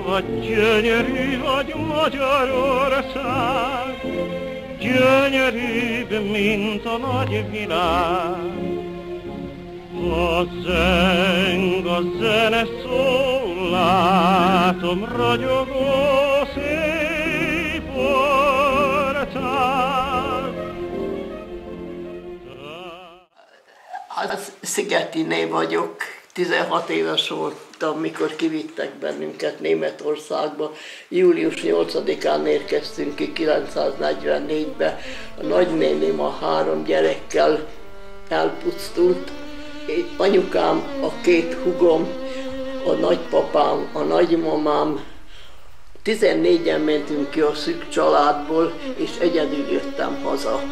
Vagy gyönyörű vagy Magyarország, gyönyörűbb, mint a nagy világ. Ha zeng a zene szól, látom ragyogó szép orcát. Az Szigetiné vagyok, 16 éves voltam, mikor kivittek bennünket Németországba. Július 8-án érkeztünk ki 944-be. A nagynéném a 3 gyerekkel elpusztult. Anyukám, a 2 húgom, a nagypapám, a nagymamám. 14-en mentünk ki a szűk családból, és egyedül jöttem haza.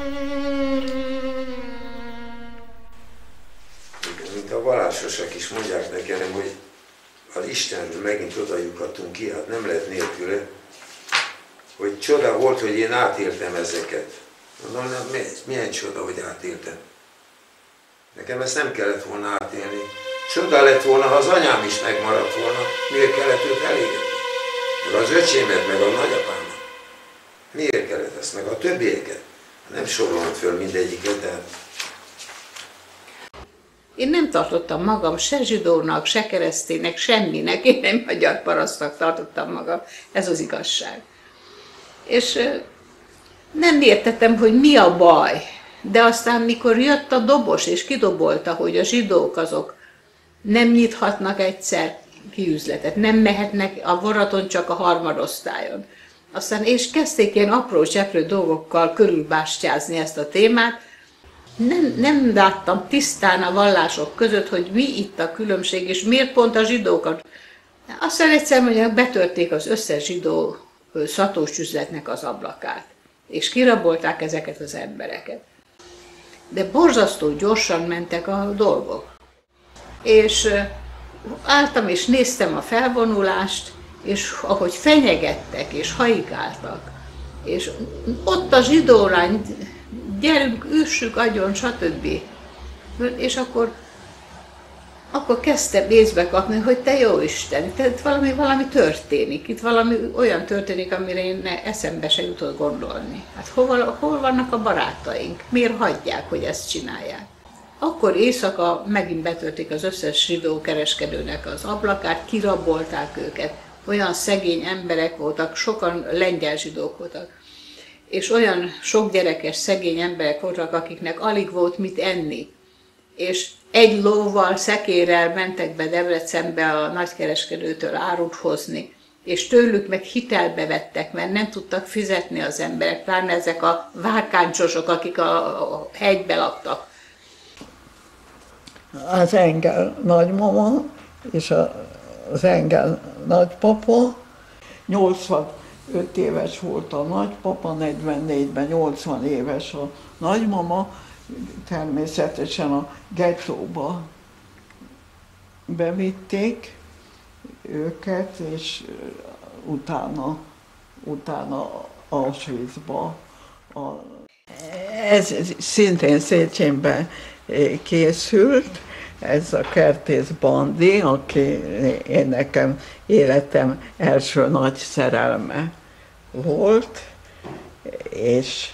Mint a vallásosak is mondják nekem, hogy az Istenről megint oda lyukadtunk ki, hát nem lehet nélküle, hogy csoda volt, hogy én átéltem ezeket. Mondom, milyen csoda, hogy átéltem. Nekem ezt nem kellett volna átélni. Csoda lett volna, ha az anyám is megmaradt volna. Miért kellett őt elégetni? Meg az öcsémet, meg a nagyapámat. Miért kellett ezt, meg a többieket? Nem sorolom föl mindegyiket, de... Én nem tartottam magam se zsidónak, se kereszténynek, semminek. Én nem magyar parasztnak tartottam magam. Ez az igazság. És nem értettem, hogy mi a baj. De aztán, mikor jött a dobos, és kidobolta, hogy a zsidók azok nem nyithatnak egyszer ki üzletet, nem mehetnek a vonaton, csak a harmadosztályon. Aztán, és kezdték ilyen apró cseprő dolgokkal körülbástyázni ezt a témát. Nem láttam tisztán a vallások között, hogy mi itt a különbség, és miért pont a zsidókat. Aztán egyszer mondják, betörték az összes zsidó szatós üzletnek az ablakát, és kirabolták ezeket az embereket. De borzasztó gyorsan mentek a dolgok. És álltam és néztem a felvonulást, és ahogy fenyegettek és haigáltak, és ott a zsidó lány, gyerünk, üssük agyon, stb. És akkor kezdtem észbe kapni, hogy te jó Isten, itt valami történik, itt valami olyan történik, amire én eszembe se jutott gondolni. Hát hol vannak a barátaink? Miért hagyják, hogy ezt csinálják? Akkor éjszaka megint betörték az összes zsidó kereskedőnek az ablakát, kirabolták őket. Olyan szegény emberek voltak, sokan lengyel zsidók voltak. És olyan sok gyerekes, szegény emberek voltak, akiknek alig volt mit enni. És egy lóval, szekérrel mentek be Debrecenbe a nagykereskedőtől árut hozni, és tőlük meg hitelbe vettek, mert nem tudtak fizetni az emberek, pláne ezek a várkáncsosok, akik a hegybe laktak. Az Engel nagymama és az Engel nagypapa, 85 éves volt a nagypapa, 44-ben 80 éves a nagymama, természetesen a gettóba bevitték őket, és utána Auschwitzba. Ez szintén Széchenben készült, ez a Kertész Bandi, aki nekem életem első nagy szerelme volt, és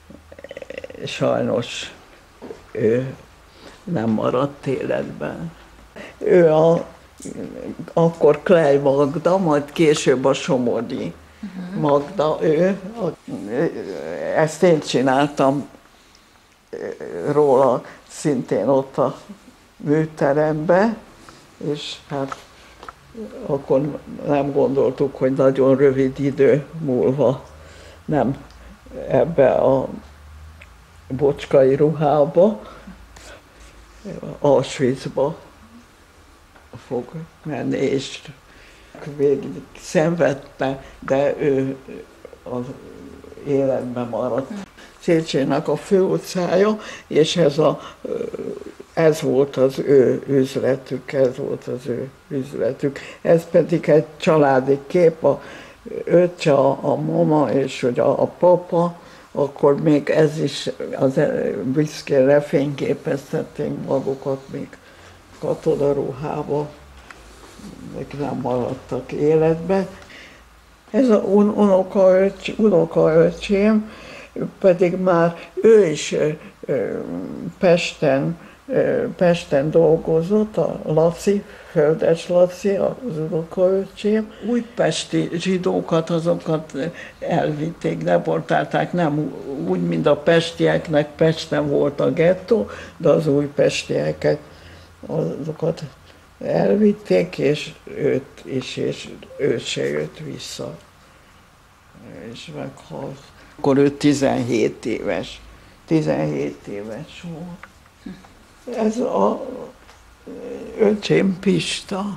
sajnos ő nem maradt életben. Ő akkor Klej Magda, majd később a Somogyi Magda, ezt én csináltam róla szintén ott a műterembe, és hát akkor nem gondoltuk, hogy nagyon rövid idő múlva nem ebbe a bocskai ruhába, Auschwitzba fog menni, és végig szenvedte, de ő az életben maradt. Széchennek a főutcája, és ez volt az ő üzletük, ez pedig egy családi kép, a öccse, a mama és a papa, akkor még ez is, büszkén lefényképeztették magukat még katonaruhába, még nem maradtak életbe. Ez az unokaöcsém pedig már ő is Pesten dolgozott, a Laci, Földes Laci, az unokaöcsém. Újpesti zsidókat, azokat elvitték, deportálták, nem úgy, mint a pestieknek, Pesten volt a gettó, de az újpestieket, azokat elvitték, és őt is, és ő se jött vissza. És meghalt. Akkor ő 17 éves. 17 éves volt. Ez az öcsém Pista.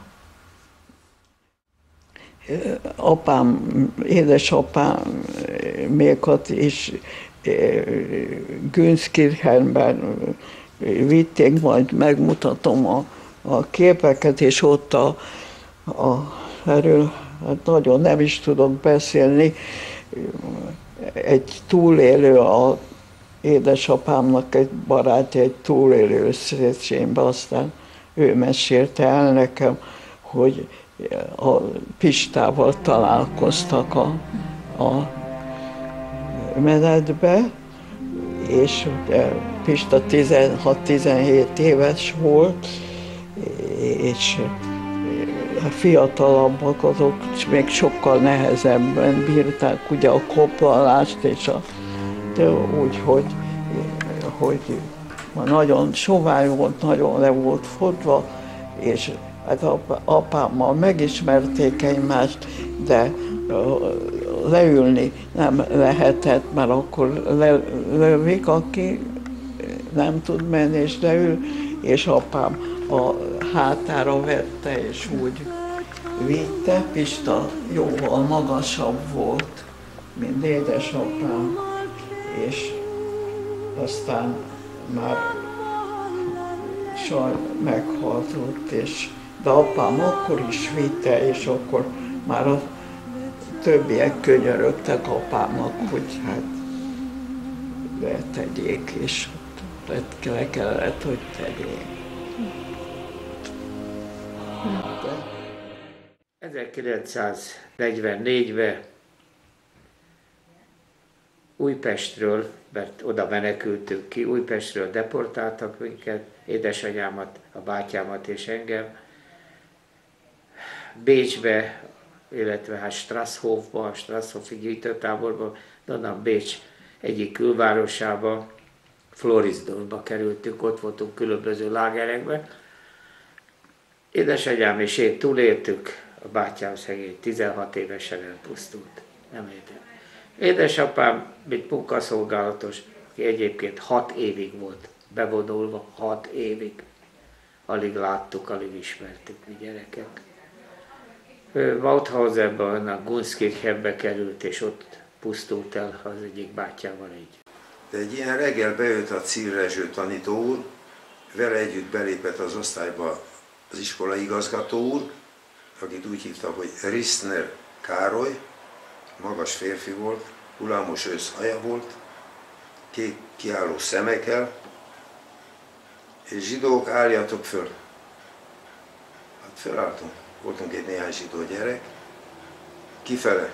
Apám, édesapám mékat is Günzkirchenben vitték, majd megmutatom a képeket, és ott erről hát nagyon nem is tudok beszélni. Egy túlélő, az édesapámnak egy barátja, egy túlélő Széchenbe, aztán ő mesélte el nekem, hogy a Pistával találkoztak a menetbe, és Pista 16-17 éves volt, és a fiatalabbak azok még sokkal nehezebben bírták ugye a koplalást, és de úgy, hogy nagyon sovány volt, nagyon le volt fotva, és hát apámmal megismerték egymást, de leülni nem lehetett, mert akkor lövik, aki nem tud menni, és leül, és apám a hátára vette, és úgy vitte. Pista jóval magasabb volt, mint édesapám, és aztán már meghalt ott, de apám akkor is vitte, és akkor már a többiek könyörögtek apámnak, hogy hát letegyék, és le kellett, hogy tegyék. 1944-ben Újpestről, mert oda menekültünk ki, Újpestről deportáltak minket, édesanyámat, a bátyámat és engem. Bécsbe, illetve hát Strasshofba, a Strasshofi gyűjtőtáborba, de onnan Bécs egyik külvárosába, Florisdorfba kerültünk, ott voltunk különböző lágerekben. Édesanyám és én túléltük, a bátyám szegény 16 évesen elpusztult. Nem értem. Édesapám, mint munkaszolgálatos, aki egyébként 6 évig volt bevonulva, 6 évig. Alig láttuk, alig ismertük mi gyerekek. Mauthausenben, a Gunskirchenbe került, és ott pusztult el az egyik bátyával együtt. De egy ilyen reggel bejött a Cír Rezső tanító úr, vele együtt belépett az osztályba az iskolai igazgató úr, akit úgy hívta, hogy Ristner Károly, magas férfi volt, hullámos ősz haja volt, kék kiálló szemekkel, és zsidók, álljatok föl. Hát fölálltunk, voltunk egy néhány zsidó gyerek, kifele,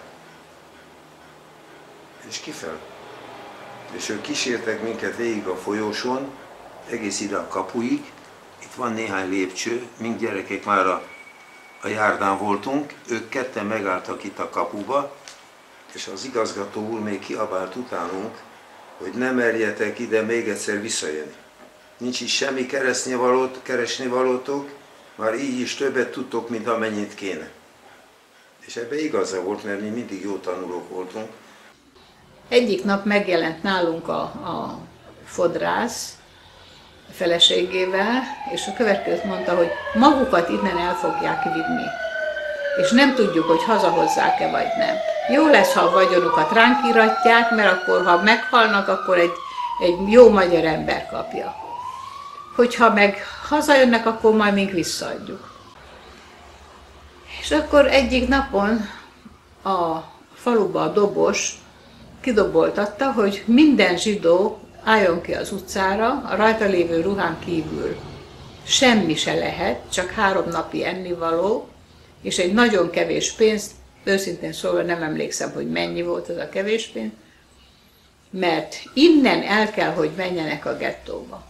és kifele. És ők kísértek minket végig a folyóson, egész ide a kapuig. Itt van néhány lépcső, mink gyerekek már a járdán voltunk, ők ketten megálltak itt a kapuba, és az igazgató úr még kiabált utánunk, hogy ne merjetek ide még egyszer visszajönni. Nincs is semmi keresnivalótok, már így is többet tudtok, mint amennyit kéne. És ebben igaza volt, mert mi mindig jó tanulók voltunk. Egyik nap megjelent nálunk a fodrász feleségével, és a következőt mondta, hogy magukat innen el fogják vinni, és nem tudjuk, hogy hazahozzák-e vagy nem. Jó lesz, ha a vagyonukat ránk iratják, mert akkor, ha meghalnak, akkor egy jó magyar ember kapja. Hogyha meg hazajönnek, akkor majd még visszaadjuk. És akkor egyik napon a faluba a dobos kidoboltatta, hogy minden zsidó álljon ki az utcára, a rajta lévő ruhán kívül semmi se lehet, csak 3 napi ennivaló, és egy nagyon kevés pénzt Őszintén szólva nem emlékszem, hogy mennyi volt az a kevés pénz, mert innen el kell, hogy menjenek a gettóba.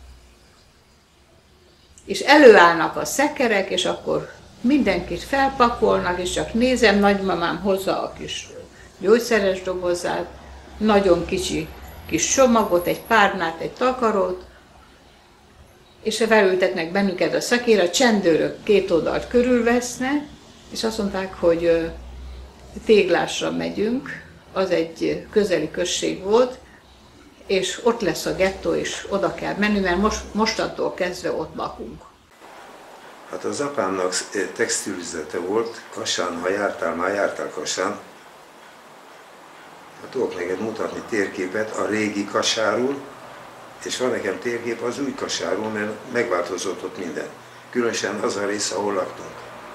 És előállnak a szekerek, és akkor mindenkit felpakolnak, és csak nézem, nagymamám hozza a kis gyógyszeres dobozát, nagyon kicsi kis csomagot, egy párnát, egy takarót, és felültetnek bennünket a szekér, a csendőrök két oldalt körülvesznek, és azt mondták, hogy Téglásra megyünk, az egy közeli község volt, és ott lesz a gettó, és oda kell menni, mert mostantól kezdve ott lakunk. Hát az apámnak textilüzlete volt, Kassán, ha jártál, már jártál Kassán. Hát tudok neked mutatni térképet a régi Kassáról, és van nekem térkép az új Kassáról, mert megváltozott ott minden. Különösen az a rész, ahol laktunk.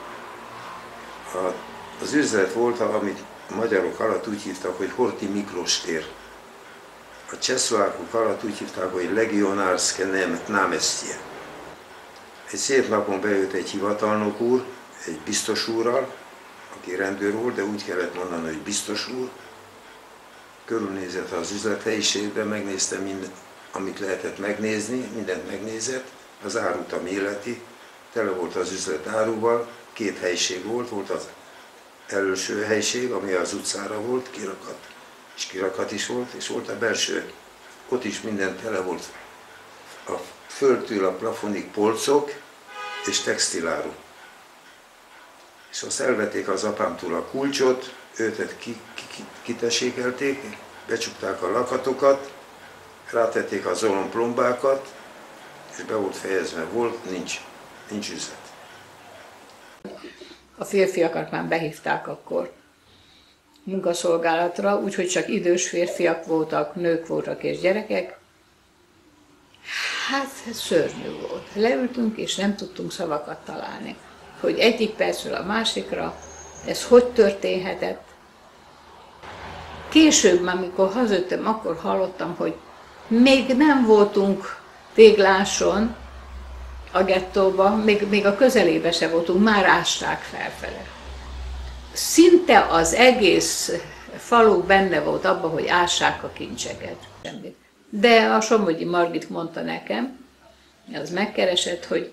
Az üzlet volt, amit a magyarok alatt úgy hívtak, hogy Horthy Miklós tér. A csehszlovákok alatt úgy hívták, hogy Legionárske námestje. Egy szép napon bejött egy hivatalnok úr, egy biztos úrral, aki rendőr volt, de úgy kellett mondani, hogy biztos úr. Körülnézett az üzlethelyiségben, megnézte mindent, amit lehetett megnézni, mindent megnézett, az árut, ami illeti, tele volt az üzlet áruval, két helység volt, volt az előső helység, ami az utcára volt, kirakat, és kirakat is volt, és volt a belső, ott is minden tele volt, a földtől a plafonig polcok és textiláru. És azt elvették az apámtól a kulcsot, őt kitessékelték, becsukták a lakatokat, rátették az olomplombákat, és be volt fejezve, volt, nincs üzlet. A férfiakat már behívták akkor munkaszolgálatra, úgyhogy csak idős férfiak voltak, nők voltak és gyerekek. Hát szörnyű volt. Leültünk és nem tudtunk szavakat találni, hogy egyik percről a másikra ez hogy történhetett. Később, amikor hazajöttem, akkor hallottam, hogy még nem voltunk Tégláson, a gettóban, még a közelébe se voltunk, már ásták felfele. Szinte az egész falu benne volt abban, hogy ássák a kincseket. De a Somogyi Margit mondta nekem, az megkeresett, hogy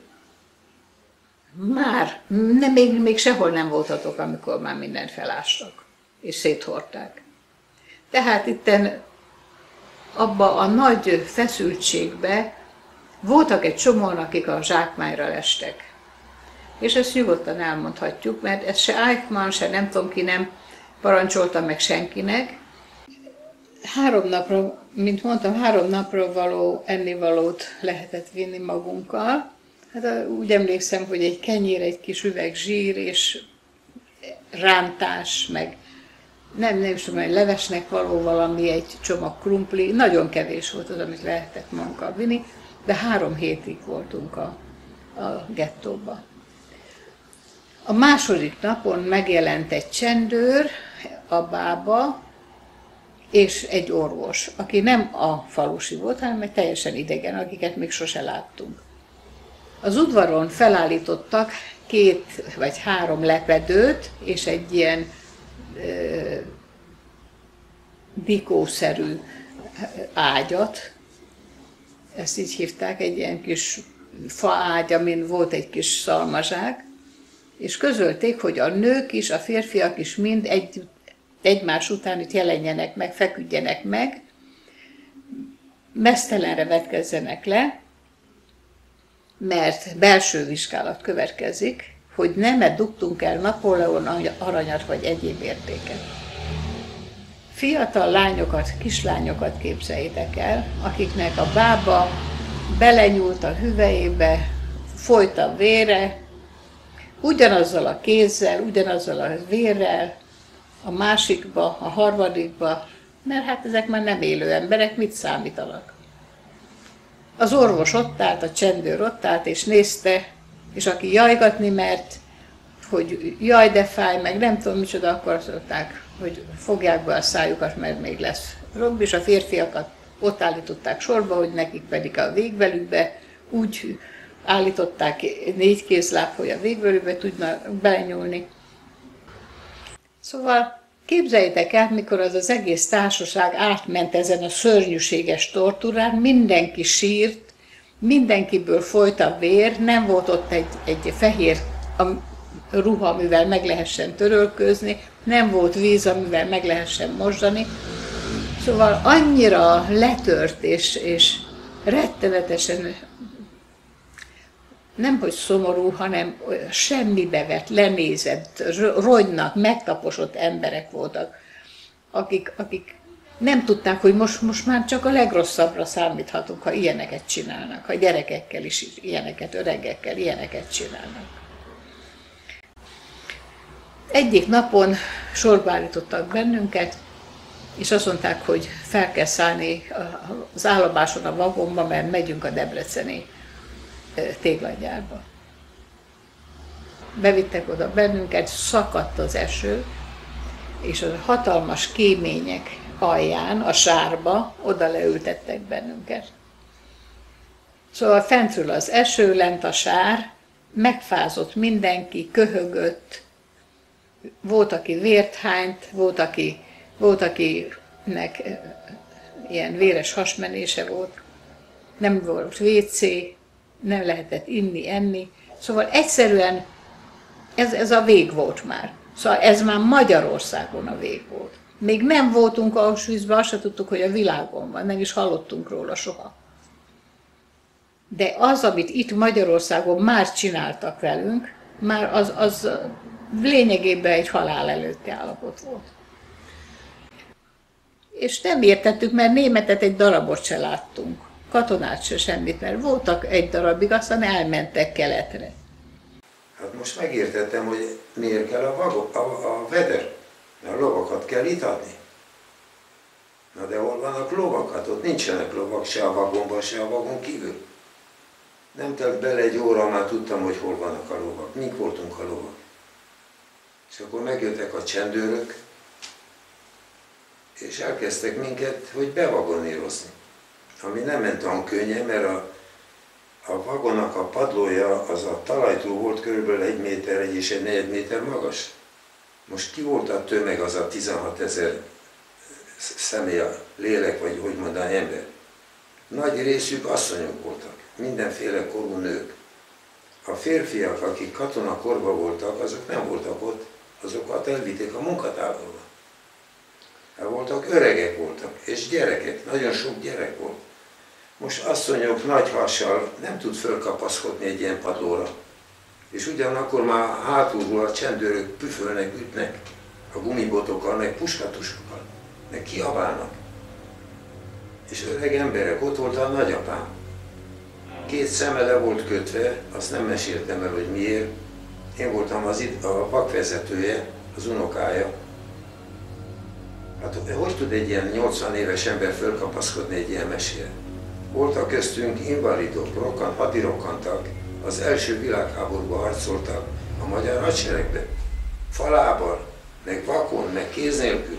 már, még sehol nem voltatok, amikor már mindent felástak, és széthordták. Tehát itten abba a nagy feszültségbe voltak egy csomóan, akik a zsákmányra lestek. És ezt nyugodtan elmondhatjuk, mert ez se Eichmann, se nem tudom ki nem parancsolta meg senkinek. 3 napra, mint mondtam, 3 napra való ennivalót lehetett vinni magunkkal. Hát úgy emlékszem, hogy egy kenyér, egy kis üveg zsír és rántás, meg nem is tudom, hogy levesnek való valami, egy csomag krumpli. Nagyon kevés volt az, amit lehetett magunkkal vinni, de 3 hétig voltunk a gettóban. A második napon megjelent egy csendőr a bába, és egy orvos, aki nem a falusi volt, hanem egy teljesen idegen, akiket még sose láttunk. Az udvaron felállítottak 2 vagy 3 lepedőt, és egy ilyen dikószerű ágyat, ezt így hívták, egy ilyen kis faágy, amin volt egy kis szalmazsák, és közölték, hogy a nők is, a férfiak is mind egymás után itt jelenjenek meg, feküdjenek meg, meztelenre vetkezzenek le, mert belső vizsgálat következik, hogy nem dugtunk el Napóleon aranyat vagy egyéb értéket. Fiatal lányokat, kislányokat képzeljétek el, akiknek a bába belenyúlt a hüvelyébe, folyt a vére, ugyanazzal a kézzel, ugyanazzal a vérrel, a másikba, a harmadikba, mert hát ezek már nem élő emberek, mit számítanak. Az orvos ott állt, a csendőr ott állt, és nézte, és aki jajgatni mert, hogy jaj, de fáj, meg nem tudom micsoda, akkor azt mondták, hogy fogják be a szájukat, mert még lesz romb, és a férfiakat ott állították sorba, hogy nekik pedig a végvelükbe úgy állították 4 kézláb, hogy a végvelükbe tudna belenyúlni. Szóval képzeljétek el, mikor az egész társaság átment ezen a szörnyűséges tortúrán, mindenki sírt, mindenkiből folyt a vér, nem volt ott egy fehér ruha, amivel meg lehessen törölközni, nem volt víz, amivel meg lehessen mosdani. Szóval annyira letört és rettenetesen, nemhogy szomorú, hanem semmibe vett, lenézett, rogynak, megtaposott emberek voltak, akik nem tudták, hogy most már csak a legrosszabbra számíthatunk, ha ilyeneket csinálnak, ha gyerekekkel is ilyeneket, öregekkel ilyeneket csinálnak. Egyik napon sorba állítottak bennünket, és azt mondták, hogy fel kell szállni az állomáson a vagonba, mert megyünk a debreceni téglagyárba. Bevittek oda bennünket, szakadt az eső, és a hatalmas kémények alján, a sárba, oda leültettek bennünket. Szóval fentről az eső, lent a sár, megfázott mindenki, köhögött, volt, aki vért hányt, volt, akinek ilyen véres hasmenése volt, nem volt WC, nem lehetett inni, enni. Szóval egyszerűen ez a vég volt már. Szóval ez már Magyarországon a vég volt. Még nem voltunk Auschwitzban, azt se tudtuk, hogy a világon van, nem is hallottunk róla soha. De az, amit itt Magyarországon már csináltak velünk, már az lényegében egy halál előtti állapot volt. És nem értettük, mert németet egy darabot se láttunk, katonát se semmit, mert voltak egy darabig, aztán elmentek keletre. Hát most megértettem, hogy miért kell a veder, mert a lovakat kell itatni. Na de hol vannak lovak? Hát ott nincsenek lovak, se a vagonban, se a vagon kívül. Nem telt bele egy óra, már tudtam, hogy hol vannak a lovak. Mink voltunk a lovak. És akkor megjöttek a csendőrök, és elkezdtek minket, hogy bevagonírozni. Ami nem ment olyan könnyen, mert a vagonak a padlója az a talajtól volt körülbelül 1 méter, 1,4 méter magas. Most ki volt a tömeg, az a 16 000 személy, a lélek, vagy hogy mondani, ember. Nagy részük asszonyok voltak, mindenféle korú nők. A férfiak, akik katonakorban voltak, azok nem voltak ott, azokat elvitték a munkatáborba. Voltak, öregek voltak, és gyerekek, nagyon sok gyerek volt. Most asszonyok nagy hassal nem tud fölkapaszkodni egy ilyen padlóra. És ugyanakkor már hátulról a csendőrök püfölnek, ütnek a gumibotokkal, meg puskatusokkal, meg kiabálnak. És öreg emberek, ott volt a nagyapám. 2 szeme le volt kötve, azt nem meséltem el, hogy miért. Én voltam a vakvezetője, az unokája. Hát hogy tud egy ilyen 80 éves ember fölkapaszkodni egy ilyen mesére? Voltak köztünk invalidok, hadirokkantak, az első világháborúban harcoltak a magyar hadseregben, falával, meg vakon, meg kéz nélkül.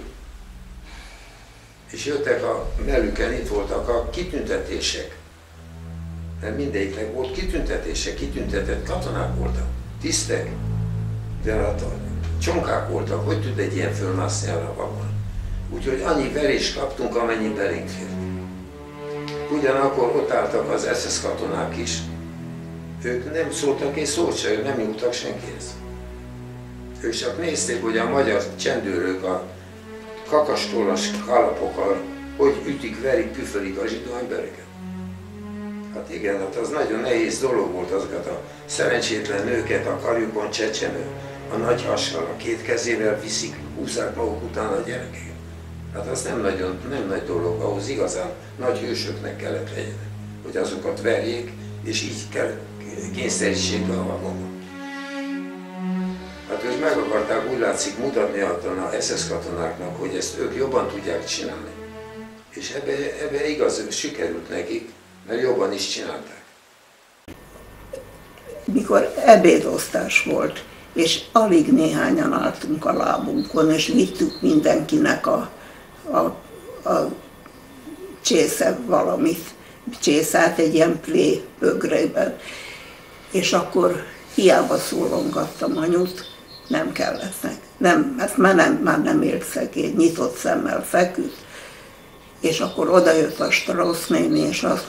És jöttek a mellüken, itt voltak a kitüntetések. Mert mindegyiknek volt kitüntetése, kitüntetett katonák voltak, tisztek, de hát csonkák voltak, hogy tud egy ilyen fölmászni arra a vakon. Úgyhogy annyi verést kaptunk, amennyi belénk fért. Ugyanakkor ott álltak az SS katonák is. Ők nem szóltak egy szót se, nem nyúltak senkihez. Ők csak nézték, hogy a magyar csendőrök a kakastollas kalapokkal hogy ütik, verik, püfölik a zsidó embereket. Hát igen, hát az nagyon nehéz dolog volt, azokat a szerencsétlen nőket a karjukon csecsemő, a nagy hassal, a 2 kezével viszik, húzzák maguk után a gyerekeket. Hát az nem nagy dolog, ahhoz igazán nagy hősöknek kellett legyen, hogy azokat verjék, és így kell kényszerítsék be a vagonba. Hát ők meg akarták, úgy látszik, mutatni a SS katonáknak, hogy ezt ők jobban tudják csinálni. És ebbe igaz, sikerült nekik, mert jobban is csinálták. Mikor ebédosztás volt, és alig néhányan álltunk a lábunkon, és vittük mindenkinek a csésze valamit, csészát egy ilyen plé bögrében. És akkor hiába szólongattam anyut, nem kellett. Nem, hát már nem élt szegény, nyitott szemmel feküdt. És akkor odajött a Strauss néni, és azt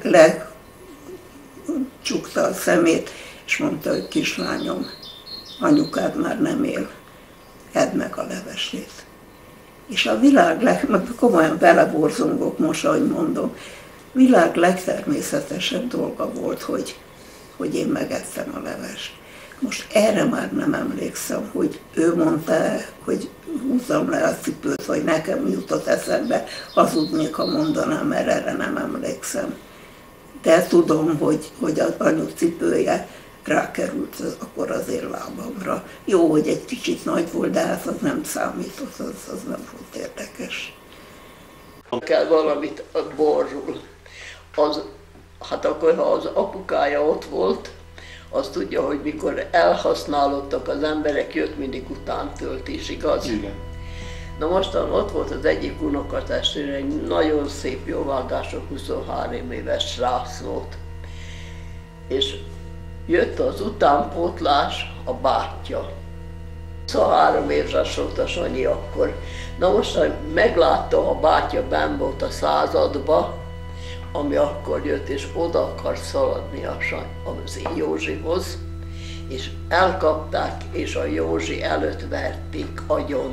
lecsukta a szemét, és mondta, hogy kislányom, anyukád már nem él, edd meg a levesét. És a világ komolyan beleborzongok most, ahogy mondom, világ legtermészetesebb dolga volt, hogy én megettem a levest. Most erre már nem emlékszem, hogy ő mondta, hogy húzzam le a cipőt, vagy nekem jutott eszembe, hazudnék, ha mondanám, mert erre nem emlékszem. De tudom, hogy az anyu cipője rákerült akkor az én lábamra. Jó, hogy egy kicsit nagy volt, de hát az nem számított, az nem volt érdekes. Kell valamit a borról. Hát akkor, ha az apukája ott volt, azt tudja, hogy mikor elhasználódtak az emberek, jött mindig utántölt is, igaz? Igen. Na mostan ott volt az egyik unokatestvére, egy nagyon szép jóvágású 23 éves srác volt. És jött az utánpótlás, a bátyja. 23 éves volt a Sanyi akkor. Na most meglátta, a bátya benn volt a századba, ami akkor jött, és oda akar szaladni az Józsihoz, és elkapták, és a Józsi előtt verték agyon.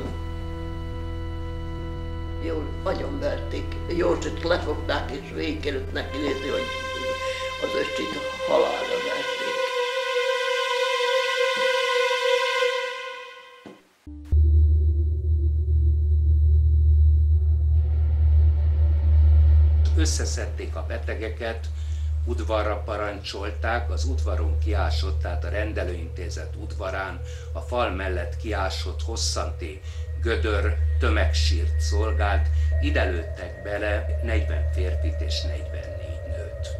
Agyon verték. Józsit lefogták, és végig került neki nézni, hogy az öcsit halálra verték. Összeszedték a betegeket, udvarra parancsolták, az udvaron kiásott, tehát a rendelőintézet udvarán, a fal mellett kiásott hosszanti gödör tömegsírt szolgált, ide lőttek bele 40 férfit és 44 nőt.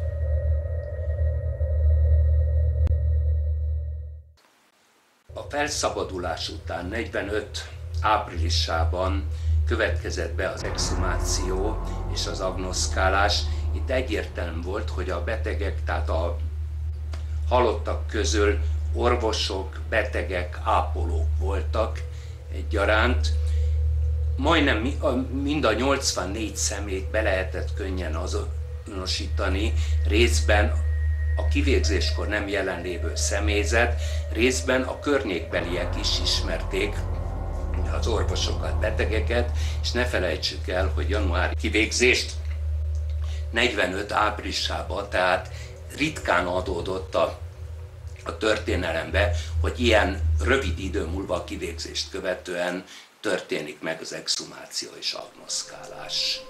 A felszabadulás után 45 áprilisában következett be az exhumáció és az agnoszkálás. Itt egyértelmű volt, hogy a betegek, tehát a halottak közül orvosok, betegek, ápolók voltak egyaránt. Majdnem mind a 84 személyt be lehetett könnyen azonosítani, részben a kivégzéskor nem jelenlévő személyzet, részben a környékbeliek is ismerték az orvosokat, betegeket, és ne felejtsük el, hogy januári kivégzést 45 áprilisában, tehát ritkán adódott a történelembe, hogy ilyen rövid idő múlva a kivégzést követően történik meg az exhumáció és agnoszkálás.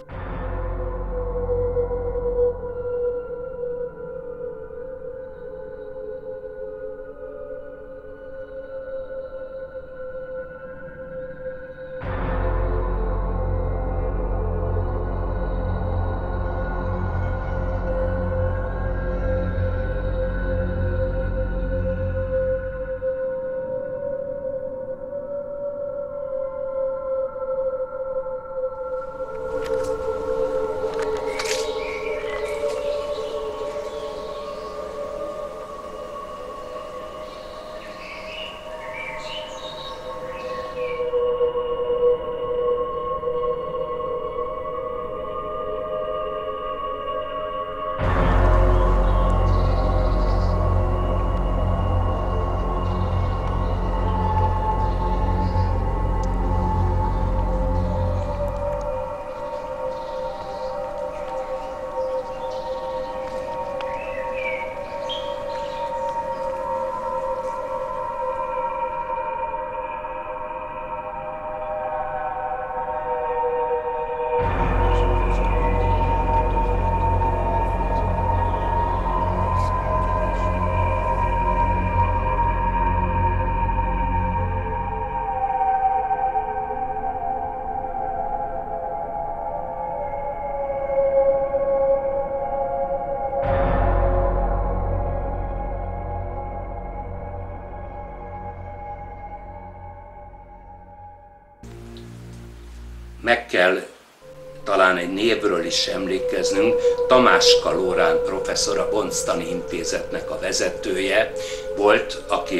Meg kell talán egy névről is emlékeznünk, Tamáska Lórán professzor, a Bonctani Intézetnek a vezetője volt, aki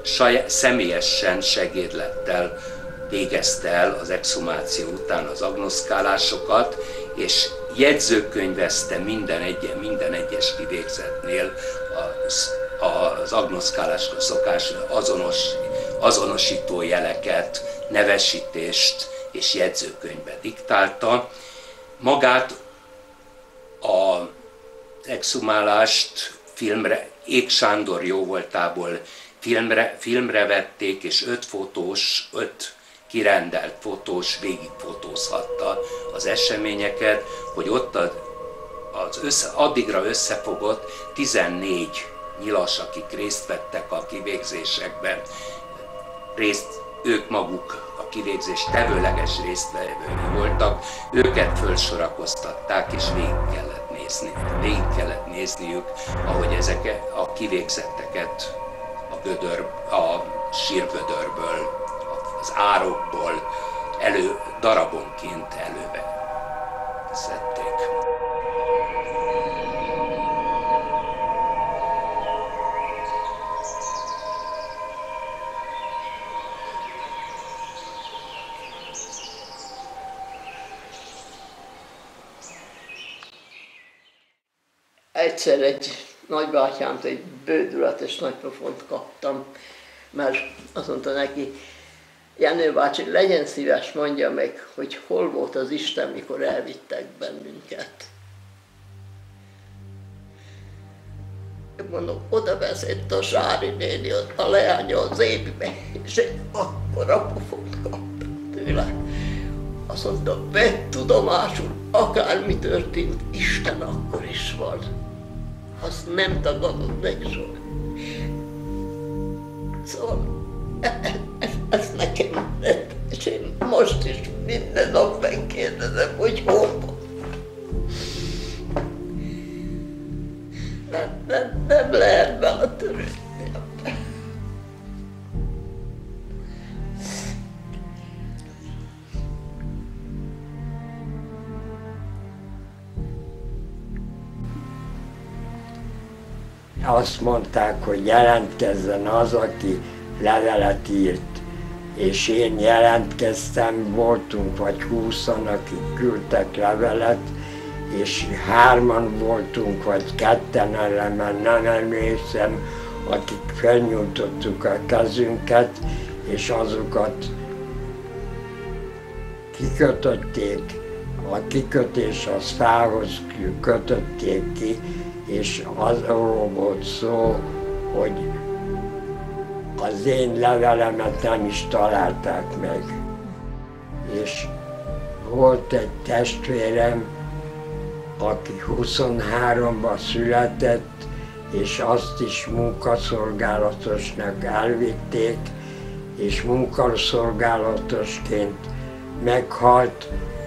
személyesen segédlettel végezte el az exhumáció után az agnoszkálásokat, és jegyzőkönyvezte minden egyes kivégzetnél az agnoszkáláskor szokás azonosító jeleket, nevesítést és jegyzőkönyvet diktálta. Magát az exhumálást Ég Sándor jóvoltából filmre vették, és 5 kirendelt fotós végigfotózhatta az eseményeket, hogy ott addigra összefogott 14 nyilas, akik részt vettek a kivégzésekben, ők maguk a kivégzés tevőleges résztvevői voltak, őket fölsorakoztatták, és végig kellett nézniük, ahogy ezeket a kivégzetteket a sírgödörből, az árokból darabonként előve szedték. Egyszer egy nagybátyámtól egy bődületes nagypofont kaptam, mert azt mondta neki, Jenő bácsi, legyen szíves, mondja meg, hogy hol volt az Isten, mikor elvittek bennünket. Mondom, oda vezett a Zsári néni, a leánya az égbe, és egy akkora pofont kaptam tőle. Azt mondta, vedd tudomásul, akármi történt, Isten akkor is van. Azt nem tagadod meg soha. Szóval ez nekem lett, és én most is minden nap megkérdezem, hogy hol van. Nem lehet beletörődni. Azt mondták, hogy jelentkezzen az, aki levelet írt. És én jelentkeztem, voltunk vagy 20-an, akik küldtek levelet, és 3-an voltunk, vagy 2-en, erre már nem emlékszem, akik felnyújtottuk a kezünket, és azokat kikötötték. A kikötés az fához kötötték ki, és arról volt szó, hogy az én levelemet nem is találták meg. És volt egy testvérem, aki 23-ban született, és azt is munkaszolgálatosnak elvitték, és munkaszolgálatosként meghalt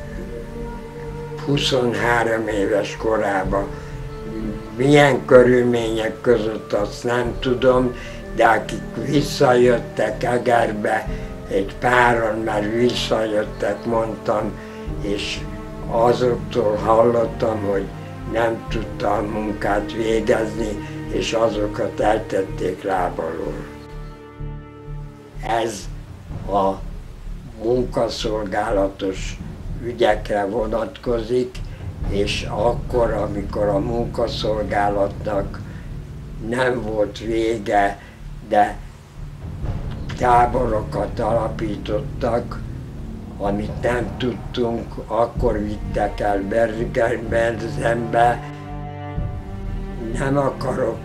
23 éves korában. Milyen körülmények között, azt nem tudom, de akik visszajöttek Egerbe, egy páran már visszajöttek, mondtam, és azoktól hallottam, hogy nem tudta a munkát végezni, és azokat eltették lábalól. Ez a munkaszolgálatos ügyekre vonatkozik, és akkor, amikor a munkaszolgálatnak nem volt vége, de táborokat alapítottak, amit nem tudtunk, akkor vittek el Bergen-Belsenbe. Nem akarok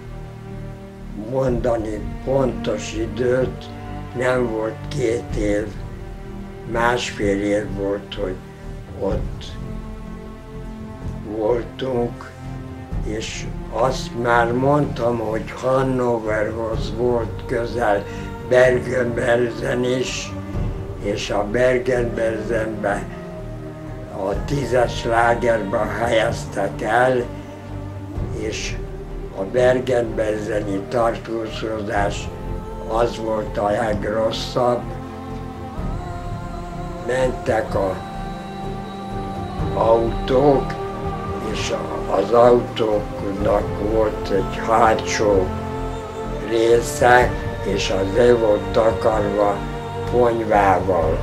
mondani pontos időt, nem volt 2 év, 1,5 év volt, hogy ott voltunk, és azt már mondtam, hogy Hannoverhoz volt közel Bergen-Belsen is, és a Bergen-Belsenbe a 10-es lágerba helyeztek el, és a Bergen-Belseni tartózkodás az volt a legrosszabb. Mentek az autók, és az autóknak volt egy hátsó része, és az le volt takarva ponyvával.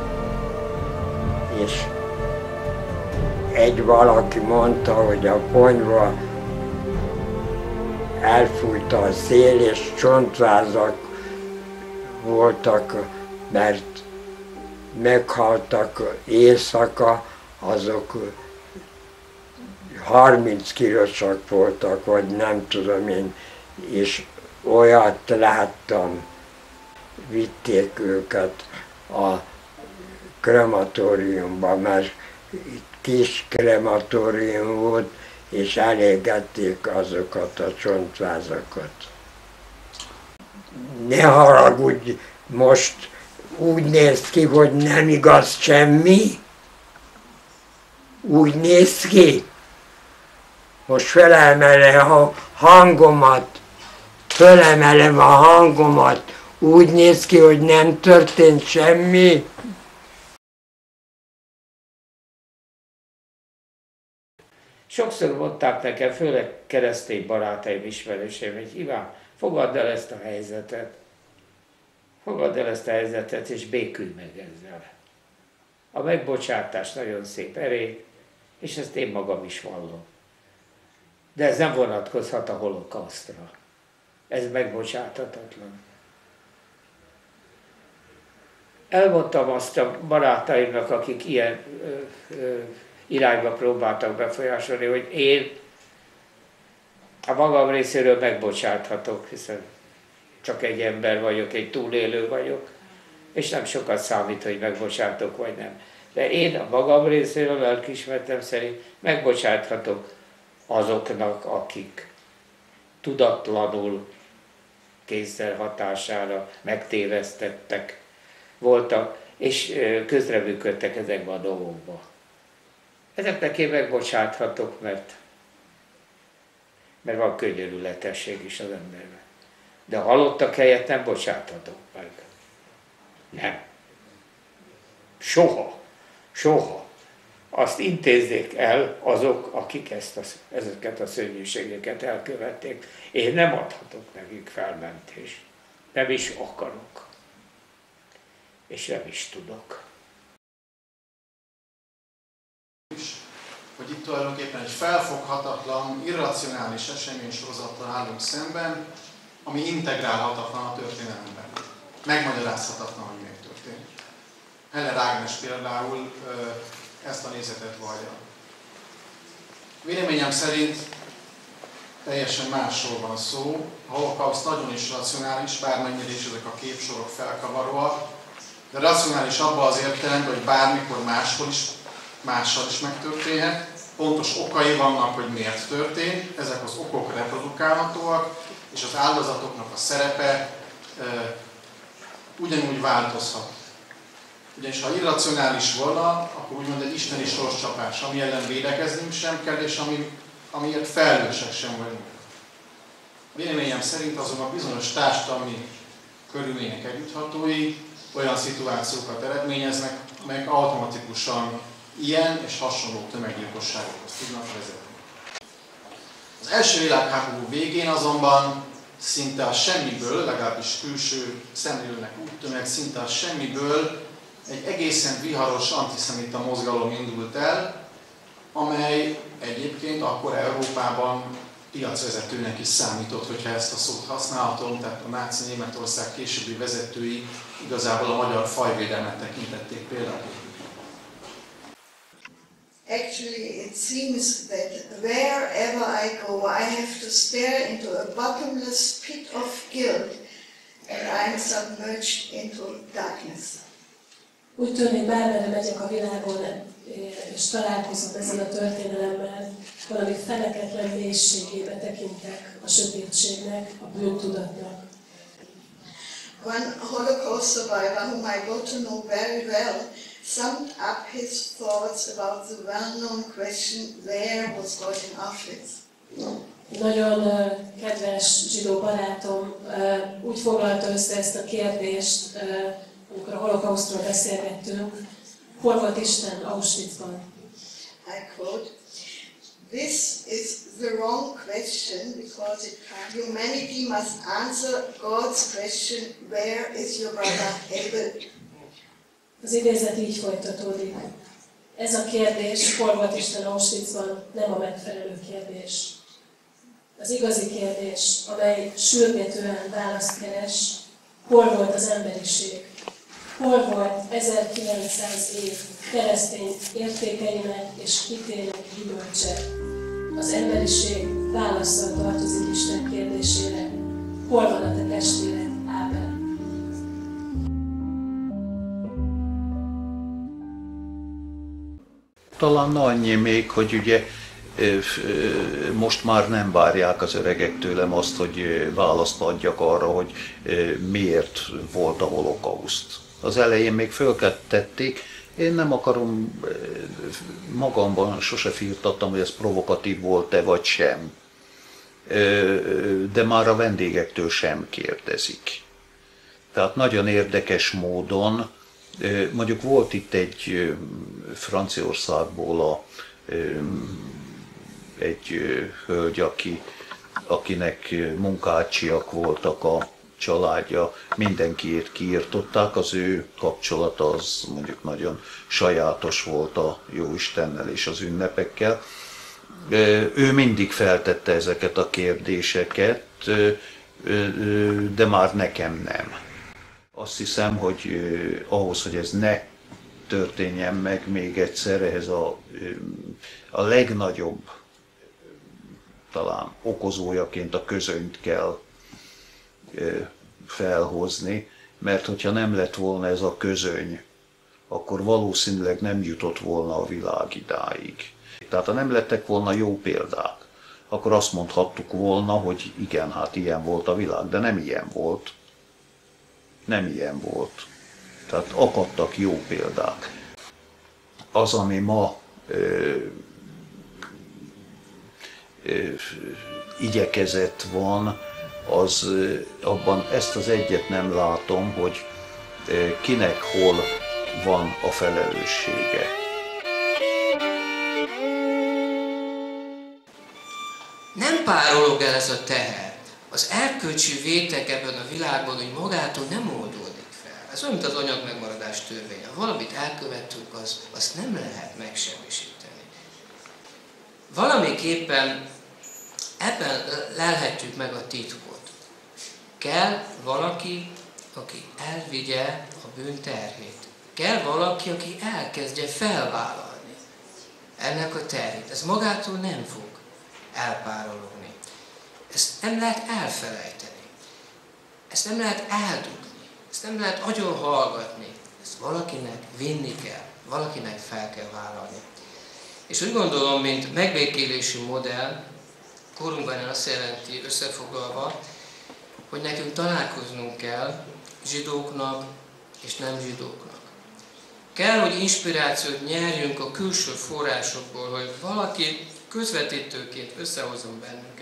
És egy valaki mondta, hogy a ponyva elfújta a szél, és csontvázak voltak, mert meghaltak éjszaka, azok 30 kilósak voltak, vagy nem tudom én, és olyat láttam, vitték őket a krematóriumba, mert kis krematórium volt, és elégették azokat a csontvázakat. Ne haragudj, most úgy néz ki, hogy nem igaz semmi. Úgy néz ki. Most felemelem a hangomat, felemelem a hangomat, úgy néz ki, hogy nem történt semmi. Sokszor mondták nekem, főleg keresztény barátaim, ismerőseim, hogy Iván, fogadd el ezt a helyzetet. Fogadd el ezt a helyzetet, és békülj meg ezzel. A megbocsátás nagyon szép erény, és ezt én magam is vallom. De ez nem vonatkozhat a holokausztra. Ez megbocsáthatatlan. Elmondtam azt a barátaimnak, akik ilyen irányba próbáltak befolyásolni, hogy én a magam részéről megbocsáthatok, hiszen csak egy ember vagyok, egy túlélő vagyok, és nem sokat számít, hogy megbocsátok vagy nem. De én a magam részéről, lelkiismeretem szerint megbocsáthatok azoknak, akik tudatlanul, kézzel hatására megtévesztettek voltak, és közreműködtek ezekben a dolgokban. Ezeknek én megbocsáthatok, mert van könyörületesség is az emberben. De a halottak helyett nem bocsáthatok meg. Nem. Soha. Soha. Azt intézzék el azok, akik ezeket a szörnyűségeket elkövették. Én nem adhatok nekik felmentést. Nem is akarok. És nem is tudok. Hogy itt tulajdonképpen egy felfoghatatlan, irracionális eseménysorozattal állunk szemben, ami integrálhatatlan a történelemben. Megmagyarázhatatlan, hogy miért történik. Heller Ágnes például ezt a nézetet vallja. Véleményem szerint teljesen másról van szó. A holokauszt nagyon is racionális, bármennyire is ezek a képsorok felkavaróak, de racionális abban az értelemben, hogy bármikor mással is megtörténhet. Pontos okai vannak, hogy miért történt, ezek az okok reprodukálhatóak, és az áldozatoknak a szerepe ugyanúgy változhat. Ugyanis ha irracionális volna, akkor úgymond egy isteni sorscsapás, ami ellen védekeznünk sem kell, és amiért felelősek sem vagyunk. Véleményem szerint azonban bizonyos társadalmi körülmények együtthatói olyan szituációkat eredményeznek, amelyek automatikusan ilyen és hasonló tömeggyilkosságokat tudnak vezetni. Az első világháború végén azonban szinte a semmiből, legalábbis külső szemlélőnek úgy tűnik, szinte a semmiből egy egészen viharos antiszemita mozgalom indult el, amely egyébként akkor Európában piacvezetőnek is számított, hogyha ezt a szót használhatom, tehát a náci Németország későbbi vezetői igazából a magyar fajvédelmet tekintették például. Actually, it seems that wherever I go, I have to stare into a bottomless pit of guilt, and I'm submerged into darkness. Úgy tűnik, bármerre megyek a világon, és találkozom ezzel a történelemmel, valami feneketlen mélységébe tekintek a sötétségnek, a bűntudatnak. One Holocaust survivor, whom I got to know very well, summed up his thoughts about the well-known question, where was God in Auschwitz? Nagyon kedves zsidó barátom úgy foglalta össze ezt a kérdést, amikor a holokausztról beszélgettünk, hol volt Isten Auschwitzban? I quote, this is the wrong question, because humanity must answer God's question, where is your brother Abel? Az idézet így folytatódik. Ez a kérdés, hol volt Isten Auschwitzban, nem a megfelelő kérdés. Az igazi kérdés, amely sürgetően választ keres, hol volt az emberiség? Hol volt 1900 év keresztény értékeinek és hitének gyümölcse? Az emberiség válasszal tartozik Isten kérdésére. Hol van a te testvéred, Ábel? Talán annyi még, hogy ugye most már nem várják az öregek tőlem azt, hogy választ adjak arra, hogy miért volt a holokauszt. Az elején még föltették, én nem akarom, magamban sose firtattam, hogy ez provokatív volt-e vagy sem. De már a vendégektől sem kérdezik. Tehát nagyon érdekes módon, mondjuk volt itt egy Franciaországból egy hölgy, akinek munkácsiak voltak a családja, mindenkiért kiirtották, az ő kapcsolata az mondjuk nagyon sajátos volt a Jóistennel és az ünnepekkel. Ő mindig feltette ezeket a kérdéseket, de már nekem nem. Azt hiszem, hogy ahhoz, hogy ez ne történjen meg még egyszer, ehhez a legnagyobb talán okozójaként a közönyt kell felhozni, mert hogyha nem lett volna ez a közöny, akkor valószínűleg nem jutott volna a világ idáig. Tehát ha nem lettek volna jó példák, akkor azt mondhattuk volna, hogy igen, hát ilyen volt a világ, de nem ilyen volt. Nem ilyen volt. Tehát akadtak jó példák. Az, ami ma igyekezett van, az abban ezt az egyet nem látom, hogy kinek hol van a felelőssége. Nem párolog el ez a teher. Az erkölcsi vétek ebben a világban, hogy magától nem oldódik fel. Ez olyan, mint az anyagmegmaradás törvénye. Ha valamit elkövettünk, azt nem lehet megsemmisíteni. Valamiképpen ebben lelhetjük meg a titkot. Kell valaki, aki elvigye a bűn terhét. Kell valaki, aki elkezdje felvállalni ennek a terhét. Ez magától nem fog elpárologni. Ezt nem lehet elfelejteni. Ezt nem lehet eldugni. Ezt nem lehet agyon hallgatni. Ezt valakinek vinni kell. Valakinek fel kell vállalni. És úgy gondolom, mint megbékélési modell, korunkban azt jelenti összefoglalva, hogy nekünk találkoznunk kell zsidóknak és nem zsidóknak. Kell, hogy inspirációt nyerjünk a külső forrásokból, hogy valaki közvetítőként összehozzon bennünket.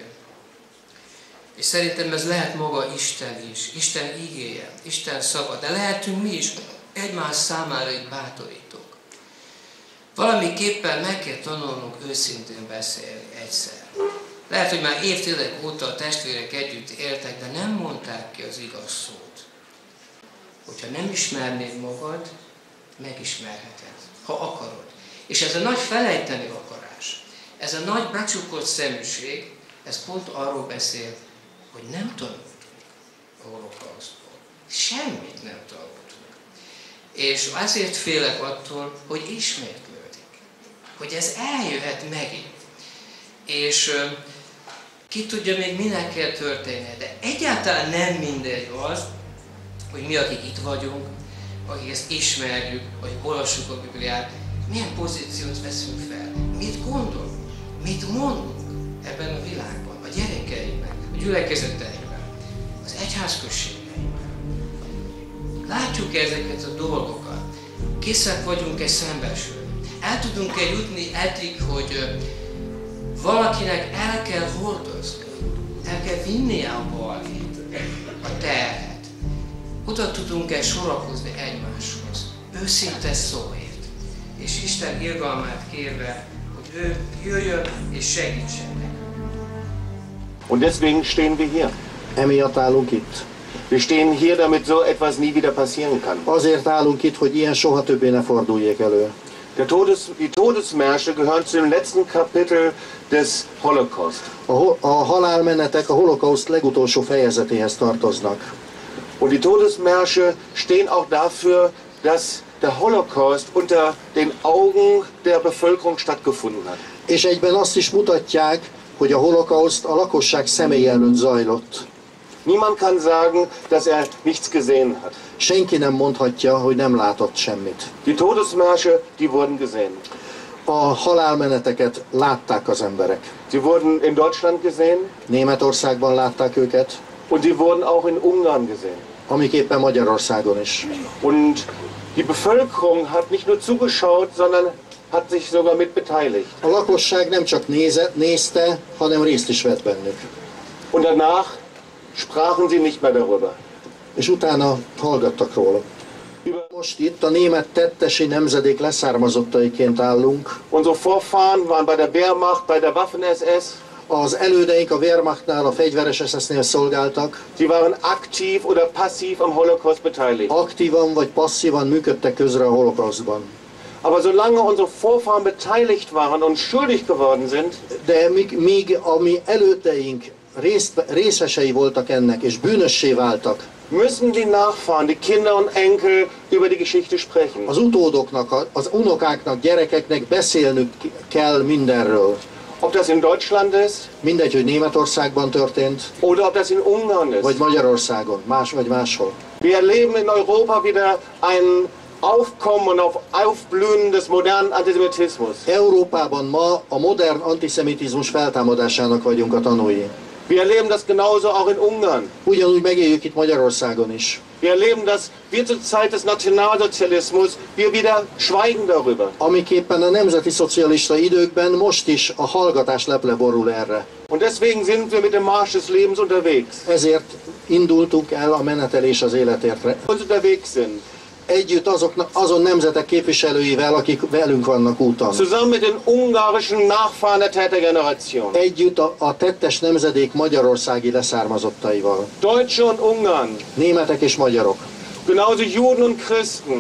És szerintem ez lehet maga Isten is, Isten igéje, Isten szava, de lehetünk mi is egymás számára egy bátorítók. Valamiképpen meg kell tanulnunk őszintén beszélni egyszer. Lehet, hogy már évtizedek óta a testvérek együtt éltek, de nem mondták ki az igaz szót. Hogyha nem ismernéd magad, megismerheted, ha akarod. És ez a nagy felejteni akarás, ez a nagy becsukott szeműség, ez pont arról beszél, hogy nem tanultunk a holokausztból. Semmit nem tanultunk. És azért félek attól, hogy ismétlődik. Hogy ez eljöhet megint. És ki tudja még minek kell történnie. De egyáltalán nem mindegy az, hogy mi, akik itt vagyunk, akik ezt ismerjük, vagy olvassuk a Bibliát, milyen pozíciót veszünk fel, mit gondolunk, mit mondunk ebben a világban, a gyerekeinknek, a gyülekezeteinkben, az egyházközségeinkben. Látjuk ezeket a dolgokat, készek vagyunk-e szembesülni. El tudunk-e jutni eddig, hogy valakinek el kell hordozni, el kell vinnie a balhét, a terhet. Oda tudunk-e sorakozni egymáshoz, őszinte szóért, és Isten irgalmát kérve, hogy ő jöjjön és segítsen. Und deswegen stehen wir hier. Emiatt állunk itt. Wir stehen hier, damit so etwas nie wieder passieren kann. Azért állunk itt, hogy ilyen soha többé ne forduljék elő. Die Todesmärsche gehören zu dem letzten Kapitel des Holocaust. A halálmenetek a holokauszt legutolsó fejezetéhez tartoznak. Und die Todesmärsche stehen auch dafür, dass der Holocaust unter den Augen der Bevölkerung stattgefunden hat. És egyben azt is mutatják, hogy a holokauszt a lakosság szemei előtt zajlott. Niemand kann sagen, dass er nichts gesehen hat. Senki nem mondhatja, hogy nem látott semmit. Die Todesmärsche, die wurden gesehen. A halálmeneteket látták az emberek. Sie wurden in Deutschland gesehen. Németországban látták őket. Und die wurden auch in Ungarn gesehen. Amiképpen Magyarországon is. Und die Bevölkerung hat nicht nur zugeschaut, sondern hat sich sogar mit beteiligt. A lakosság nem csak nézte, hanem részt is vett bennük. Und danach sprachen sie nicht mehr darüber. És utána hallgattak róla. Most itt a német tettesi nemzedék leszármazottaiként állunk. Unsere Vorfahren waren bei der Wehrmacht, bei der Waffen-SS. Az elődeink a Wehrmachtnál, a fegyveres SS-nél szolgáltak. Sie waren aktiv oder passiv am Holocaust beteiligt. Aktívan vagy passzívan működtek közre a holokausztban. Aber solange unsere Vorfahren beteiligt waren und schuldig geworden sind, de míg a mi elődeink részesei voltak ennek és bűnössé váltak, müssen die Nachfahren, die Kinder und Enkel über die Geschichte sprechen. Az utódoknak, az unokáknak, gyerekeknek beszélnünk kell mindenről. Ob das in Deutschland ist, mindegy, hogy Németországban történt, oder ob das in Ungarn ist, vagy Magyarországon, vagy máshol. Wir erleben in Europa wieder ein Aufkommen und Aufblühen des modernen Antisemitismus. Európában ma a modern antiszemitizmus feltámadásának vagyunk a tanúi. Wir erleben das genauso auch in Ungarn. Ugyanúgy megéljük itt Magyarországon is. Wir erleben, dass wir zur Zeit des Nationalsozialismus wir wieder schweigen darüber. Amiképpen a nemzeti szocialista időkben most is a hallgatás leple borul erre. Und deswegen sind wir mit dem Marsch des Lebens unterwegs. Ezért indultunk el a menetelés az életért. Unterwegs sind. Együtt azon nemzetek képviselőivel, akik velünk vannak úton. Zusammen mit den ungarischen Nachfahren der Tätergeneration. Együtt a tettes nemzedék magyarországi leszármazottaival. Deutsche und Ungarn. Németek és magyarok. Genauso Juden und Christen.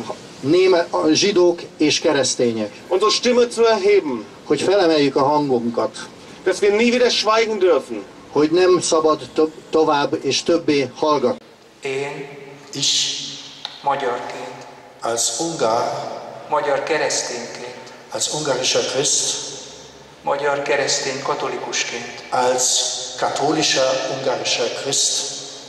Zsidók és keresztények. Unsere Stimme zu erheben. Hogy felemeljük a hangunkat. Dass wir nie wieder schweigen dürfen. Hogy nem szabad tovább és többé hallgatni. Én is magyarként, als Ungar, magyar keresztényként, als ungarischer Christ, magyar keresztény katolikusként, als katholischer ungarischer Christ,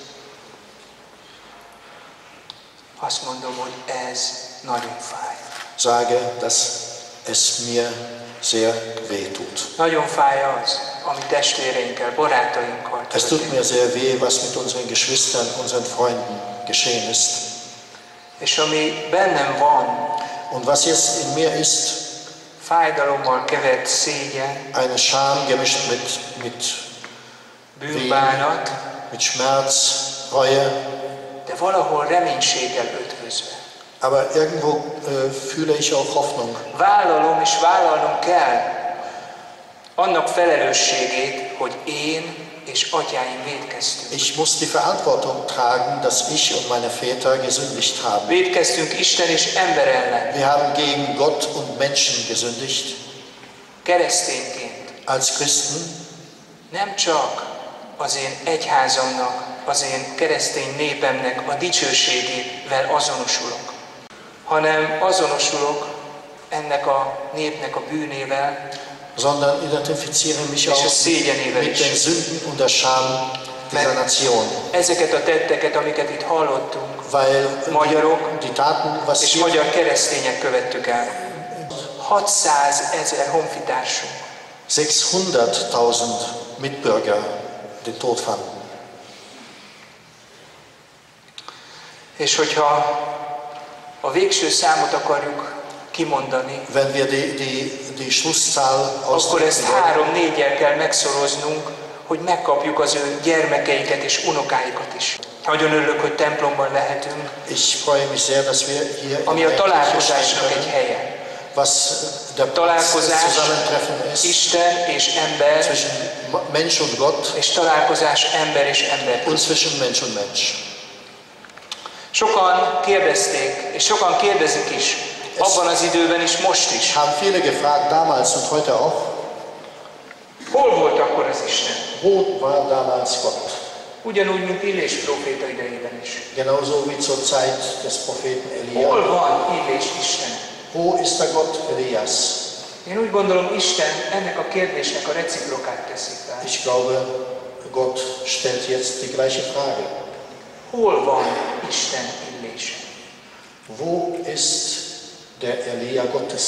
azt mondom, hogy ez nagyon fáj. Sage, dass es mir sehr wehtut. Nagyon fáj az, ami testvéreinkkel, barátainkkal történt. Es tut mir sehr weh, was mit unseren Geschwistern, unseren Freunden geschehen ist. És ami bennem van, und was jetzt in mir ist, fájdalommal kevert szégyen, eine Scham gemischt mit bűnbánat, mit Schmerz, Reue, de valahol reménységgel ötvözve. Aber irgendwo fühle ich auch Hoffnung. Vállalom és vállalnom kell annak felelősségét, hogy én és atyáim vétkeztünk. Ich muss die Verantwortung tragen, dass ich und meine Väter gesündigt haben. Vétkeztünk Isten és ember ellen. Wir haben gegen Gott und Menschen gesündigt. Keresztényként. Als Christen. Nem csak az én egyházamnak, az én keresztény népemnek a dicsőségével azonosulok, hanem azonosulok ennek a népnek a bűnével, sondern identifiziere mich auch mit den Sünden und der Scham dieser Nation. Ezeket a tetteket, amiket itt hallottunk, weil magyarok die Taten, was és magyar keresztények követtük el. 600 000 honfitársunk. 600.000 Mitbürger den Tod fanden. És hogyha a végső számot akarjuk kimondani, wenn wir die Schlusszahl akkor ezt 3-4-jel kell megszoroznunk, hogy megkapjuk az ő gyermekeiket és unokáikat is. Nagyon örülök, hogy templomban lehetünk, ich freue mich sehr, dass wir hier ami a találkozásnak egy helye. találkozás Isten és ember, Mensch und Gott, és találkozás ember és ember. und zwischen Mensch und Mensch. Sokan kérdezték, és sokan kérdezik is, abban az időben is, most is. Haben viele gefragt, damals und heute auch. Hol volt akkor az Isten? Wo war damals Gott? Ugyanúgy, mint Illés próféta idejében is. Genauso wie zur Zeit des Propheten Elia. Hol van Illés Isten? Wo ist der Gott Elias? Én úgy gondolom, Isten ennek a kérdésnek a reciprokát teszi fel. Ich glaube, Gott stellt jetzt die gleiche Frage. Hol van Isten Illés? Wo ist der Elia Gottes?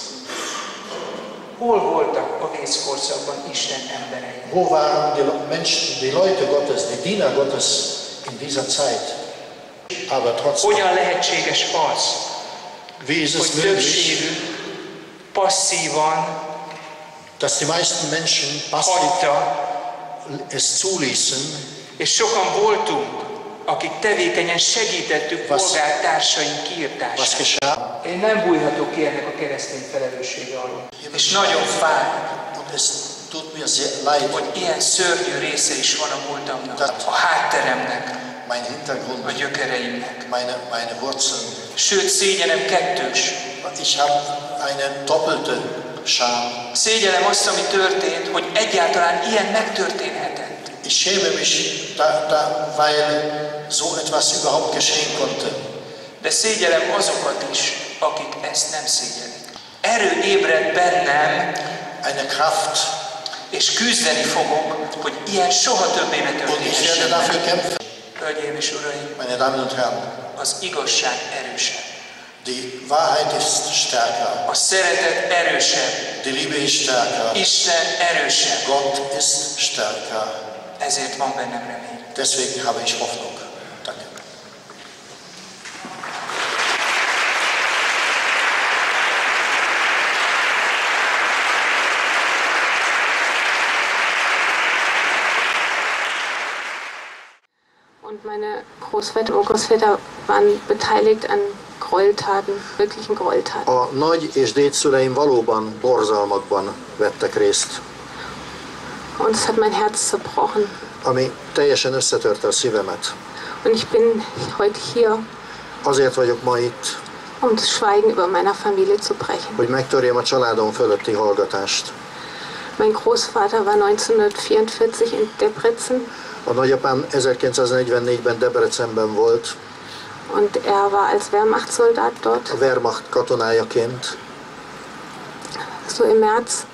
Hol voltak a vészkorszakban Isten emberei? Wo waren die Menschen, die Leute Gottes, die Diener Gottes in dieser Zeit? Aber trotzdem. Hogyan lehetséges az, Wie ist es hogy többségük passzívan dass die meisten Menschen hagyta, es zuließen, és sokan voltunk, akik tevékenyen segítettük polgártársaink kiirtását. Én nem bújhatok ki ennek a keresztény felelőssége alól. És nagyon fáj, hogy ilyen szörnyű része is van a múltamnak, a hátteremnek, a gyökereimnek. meine Wurzeln. Sőt, szégyenem kettős. Ich habe eine doppelte Scham. Szégyellem azt, ami történt, hogy egyáltalán ilyen megtörténhetett. Ich schäme mich, weil so etwas überhaupt geschehen konnte. De szégyellem azokat is, akik ezt nem szégyelik. Erő ébred bennem, eine Kraft, és küzdeni fogok, hogy ilyen soha többé ne történhessen. Hölgyeim és uraim, meine Damen und Herren, az igazság erősebb. Die Wahrheit ist stärker. A szeretet erősebb. Die Liebe ist stärker. Isten erősebb. Gott ist stärker. Ezért van bennem remény. Deswegen habe ich Hoffnung. Danke. Und meine Großväter und Großväter waren beteiligt an Gräueltaten, wirklichen Gräueltaten. A nagy- és dédszüleim valóban borzalmakban vettek részt. Und es hat mein Herz zerbrochen. Ami teljesen összetörte a szívemet. Und ich bin heute hier, Azért vagyok ma itt, um das Schweigen über meiner Familie zu brechen. hogy megtörjem a családom fölötti hallgatást. Mein Großvater war 1944 in Debrecen. A nagyapám 1944-ben Debrecenben volt. Und er war als Wehrmachtssoldat dort. A Wehrmacht katonájaként. So im März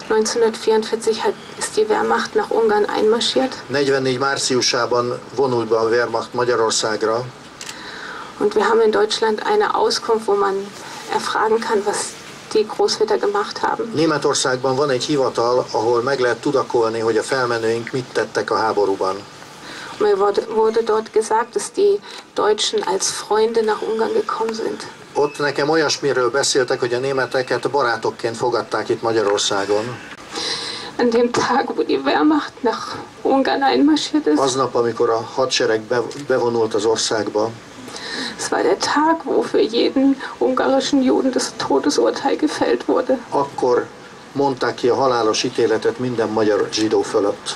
1944 ist die Wehrmacht nach Ungarn einmarschiert. 44 márciusában vonult be a Wehrmacht Magyarországra. Und wir haben in Deutschland eine Auskunft, wo man erfragen kann, was die Großväter gemacht haben. Németországban van egy hivatal, ahol meg lehet tudakolni, hogy a felmenőink mit tettek a háborúban. Mir wurde dort gesagt, dass die Deutschen als Freunde nach Ungarn gekommen sind. Ott nekem olyasmiről beszéltek, hogy a németeket barátokként fogadták itt Magyarországon. An dem Tag, wo die Wehrmacht nach Ungarn einmarschiert ist. Aznap, amikor a hadsereg bevonult az országba. Es war der Tag, wo für jeden ungarischen Juden das Todesurteil gefällt wurde. Akkor mondták ki a halálos ítéletet minden magyar zsidó fölött.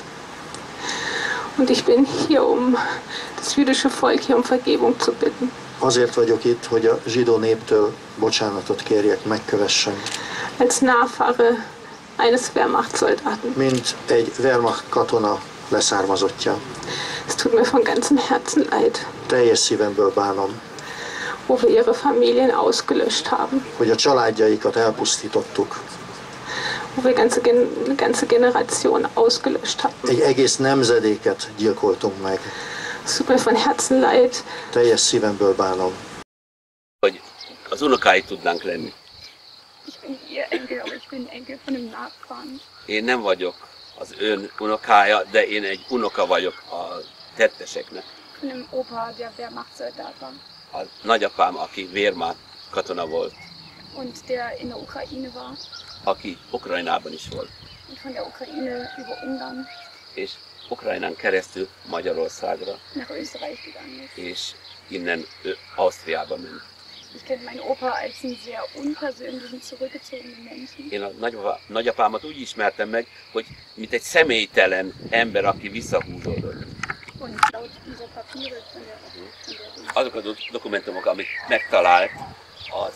Und ich bin hier, um das jüdische Volk hier um Vergebung zu bitten. Azért vagyok itt, hogy a zsidó néptől bocsánatot kérjek, megkövessem. Als Nachfahre eines Wehrmachtssoldaten. Mint egy Wehrmacht katona leszármazottja. Es tut mir von ganzem Herzen leid. Teljes szívemből bánom. Wo wir ihre Familien ausgelöscht haben. Hogy a családjaikat elpusztítottuk. Wo wir ganze Generation ausgelöscht haben. Egy egész nemzedéket gyilkoltunk meg. Es tut mir von Herzen leid. Teljes szívemből bánom. Hogy az unokái tudnánk lenni. Ich bin ihr Enkel, aber ich bin Enkel von einem Nachbarn. Én nem vagyok az ön unokája, de én egy unoka vagyok a tetteseknek. Von einem Opa, der Wehrmachtssoldat war. A nagyapám, aki Wehrmacht katona volt. Und der in der Ukraine war. Aki Ukrajnában is volt. Und von der Ukraine über Ungarn. És Ukrajnán keresztül Magyarországra. Nach Österreich gegangen ist. És innen Ausztriába ment. Ich kenne meinen Opa als einen sehr unpersönlichen, zurückgezogenen Menschen. Én a nagyapámat úgy ismertem meg, hogy mint egy személytelen ember, aki visszahúzódott. Und laut dieser Papiere von der Azok a dokumentumok, amit megtalált, az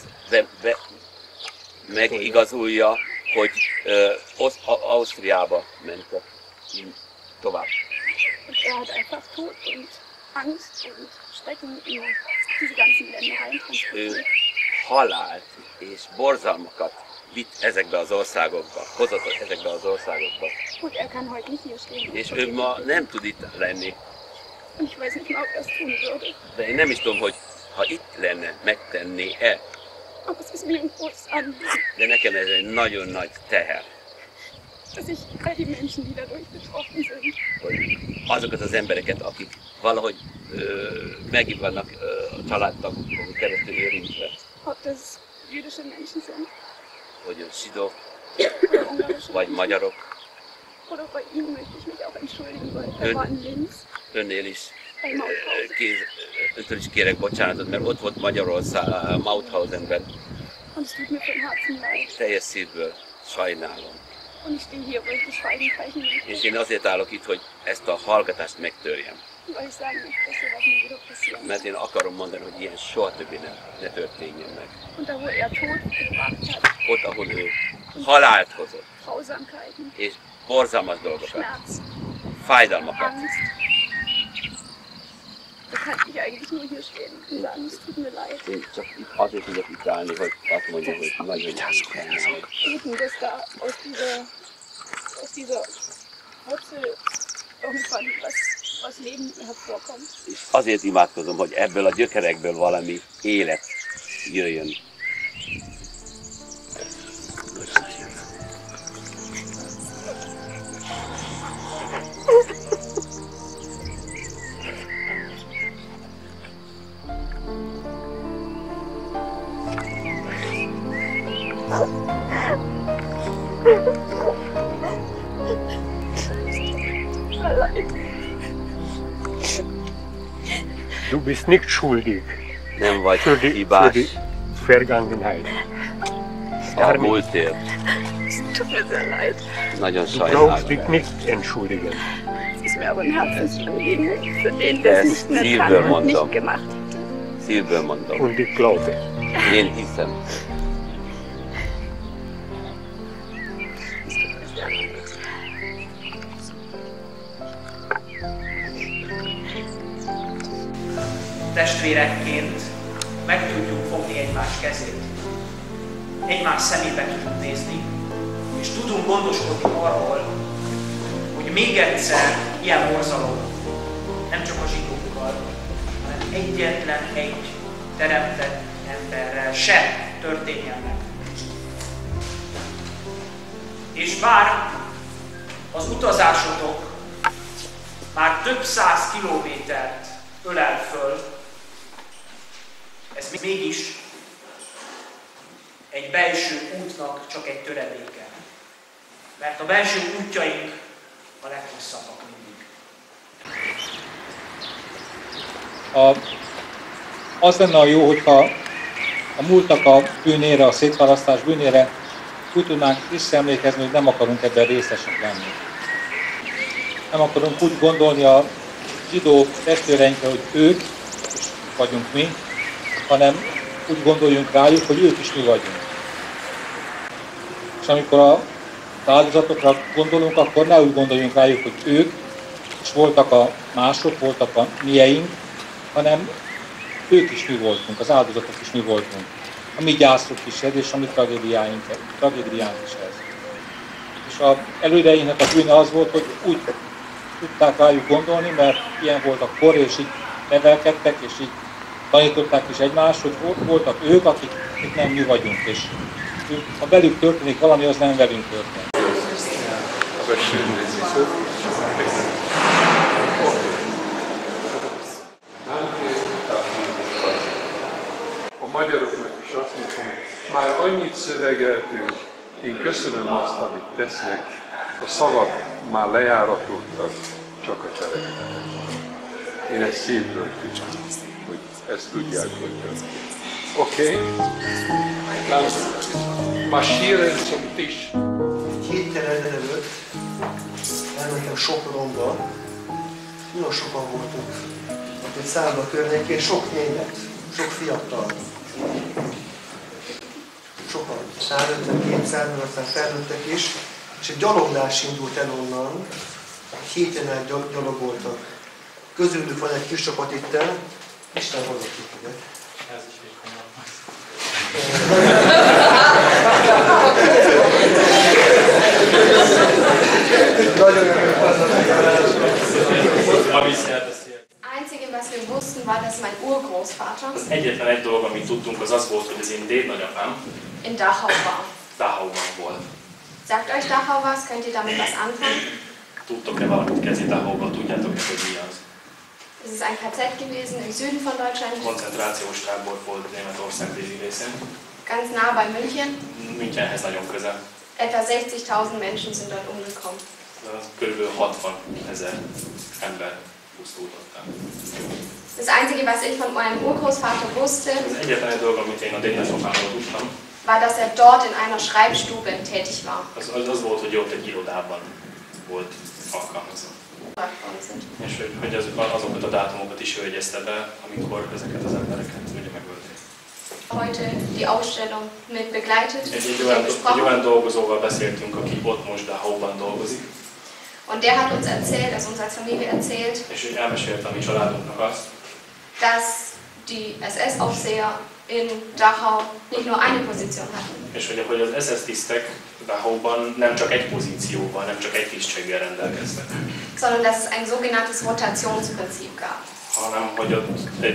megigazolja, hogy Ausztriába mentek tovább. Und hat einfach Tod und Angst und Schrecken in diese ganzen Länder reintransportiert. Halált és borzalmakat vitt ezekbe az országokba, hozott ezekbe az országokba. Und er kann heute nicht hier stehen. És ő ma nem tud itt lenni. Und ich weiß nicht mal, ob er es tun würde. De én nem is tudom, hogy ha itt lenne, megtenné-e. Aber es ist mir ein großes Anliegen. De nekem ez egy nagyon nagy teher. Dass ich all die Menschen, die dadurch betroffen sind. Azokat az embereket, akik valahogy megint vannak a családtagokon keresztül érintve. Ob das jüdische Menschen sind. Hogy zsidók, vagy magyarok. Oder bei ihm möchte ich mich auch entschuldigen, weil er war in Linz. Önnél is, öntől is kérek bocsánatot, mert ott volt Magyarország, Mauthausenben. Und es tut mir von Herzen leid. Teljes szívből sajnálom. Und ich stehe hier, weil ich das Schweigen brechen möchte. És én azért állok itt, hogy ezt a hallgatást megtörjem. Weil ich sagen möchte, dass sowas nie wieder passieren. Mert én akarom mondani, hogy ilyen soha többé ne történjen meg. Und da, wo er Tod gebracht hat. Ott, ahol ő halált hozott. Grausamkeiten. És borzalmas dolgokat. Schmerz. Fájdalmakat. Angst. Da kann ich eigentlich nur hier stehen und sagen, es tut mir leid. Én csak azért tudok itt állni, hogy azt mondja, hogy nagyon sajnálom. Beten, dass da aus dieser Wurzel irgendwann was Leben hervorkommt. És azért imádkozom, hogy ebből a gyökerekből valami élet jöjjön. Du bist nicht schuldig Nem vagy für hibás die Vergangenheit. a múltért. Es tut mir sehr leid. Nagyon Du brauchst sajnálom. dich nicht entschuldigen. Es ist mir aber ein Herzensanliegen für den, De der es ezt nicht mehr szívből kann und nicht mondom. gemacht. Szívből mondom. Und ich glaube. Én hiszem. Testvérekként meg tudjuk fogni egymás kezét, egymás szemébe tudunk nézni, és tudunk gondoskodni arról, hogy még egyszer ilyen borzalom nem csak a zsidókkal, hanem egyetlen egy teremtett emberrel sem történjen meg. És bár az utazásotok már több 100 kilométert ölel föl, ez mégis egy belső útnak csak egy töredéke. Mert a belső útjaink a leghosszabbak mindig. Az lenne a jó, hogyha a múltnak a bűnére, a szétválasztás bűnére úgy tudnánk visszaemlékezni, hogy nem akarunk ebben részesek lenni. Nem akarunk úgy gondolni a zsidó testvéreinkre, hogy ők is vagyunk mi, hanem úgy gondoljunk rájuk, hogy ők is mi vagyunk. És amikor a áldozatokra gondolunk, akkor ne úgy gondoljunk rájuk, hogy ők is voltak a mások, voltak a mieink, hanem ők is mi voltunk, az áldozatok is mi voltunk. A mi gyászok is ez, és a mi tragédiánk is ez. És az elődeinknek a bűne az volt, hogy úgy tudták rájuk gondolni, mert ilyen volt a kor, és így nevelkedtek, és így tanították is egymást, hogy voltak ők, akik nem mi vagyunk, és ha velük történik valami, az nem velünk történik. A magyaroknak is azt mondom, már annyit szövegeltünk, én köszönöm azt, amit tesznek, a szavak már lejáratottak, csak a cselekedetek. Én ezt szívből tudom, hogy ezt tudják, hogy történik. Okay. Dann marschieren zum Tisch. Héttel ezelőtt elmentem Sopronba, nagyon sokan voltunk, akik számba környékén, sok német, sok fiatal. Sokan, 150-200, aztán felnőttek is, és egy gyaloglás indult el onnan, héten át gyalogoltak. Közülük van egy kis csapat itten, Isten valakit, ugye? Ez is még Einzige, was wir wussten, war, dass mein Urgroßvater az egyetlen egy dolog, amit tudtunk, az az volt, hogy az én dédnagyapám in Dachau war. Dachauban volt. Sagt euch Dachau was? Könnt ihr damit was anfangen? Tudtok-e valamit kezdni Dachauban? Tudjátok-e, hogy mi az? Es ist ein KZ gewesen im Süden von Deutschland, Koncentrációs tábor volt Németország déli részén. ganz nah bei München. Münchenhez nagyon közel. Etwa 60.000 Menschen sind dort umgekommen. Körülbelül 60 000 ember pusztultak. Das Einzige, was ich von meinem Urgroßvater wusste, Az egyetlen egy dolog, amit én a dédnagyapámról tudtam, war, dass er dort in einer Schreibstube tätig war. az volt, hogy ott egy irodában volt alkalmazott. És hogy azokat a dátumokat is ő jegyezte be, amikor ezeket az embereket ugye megölték. Heute die Ausstellung mit begleitet, Egy olyan dolgozóval beszéltünk, aki ott most Dachauban dolgozik. Und der hat uns erzählt, also uns als Familie erzählt, És ő elmesélte a mi családunknak azt, dass die SS-Aufseher in Dachau nicht nur eine Position hatten, és hogy az SS tisztek Dachauban nem csak egy pozícióval, nem csak egy tisztséggel rendelkeztek, sondern dass es ein sogenanntes Rotationsprinzip gab. hanem hogy ott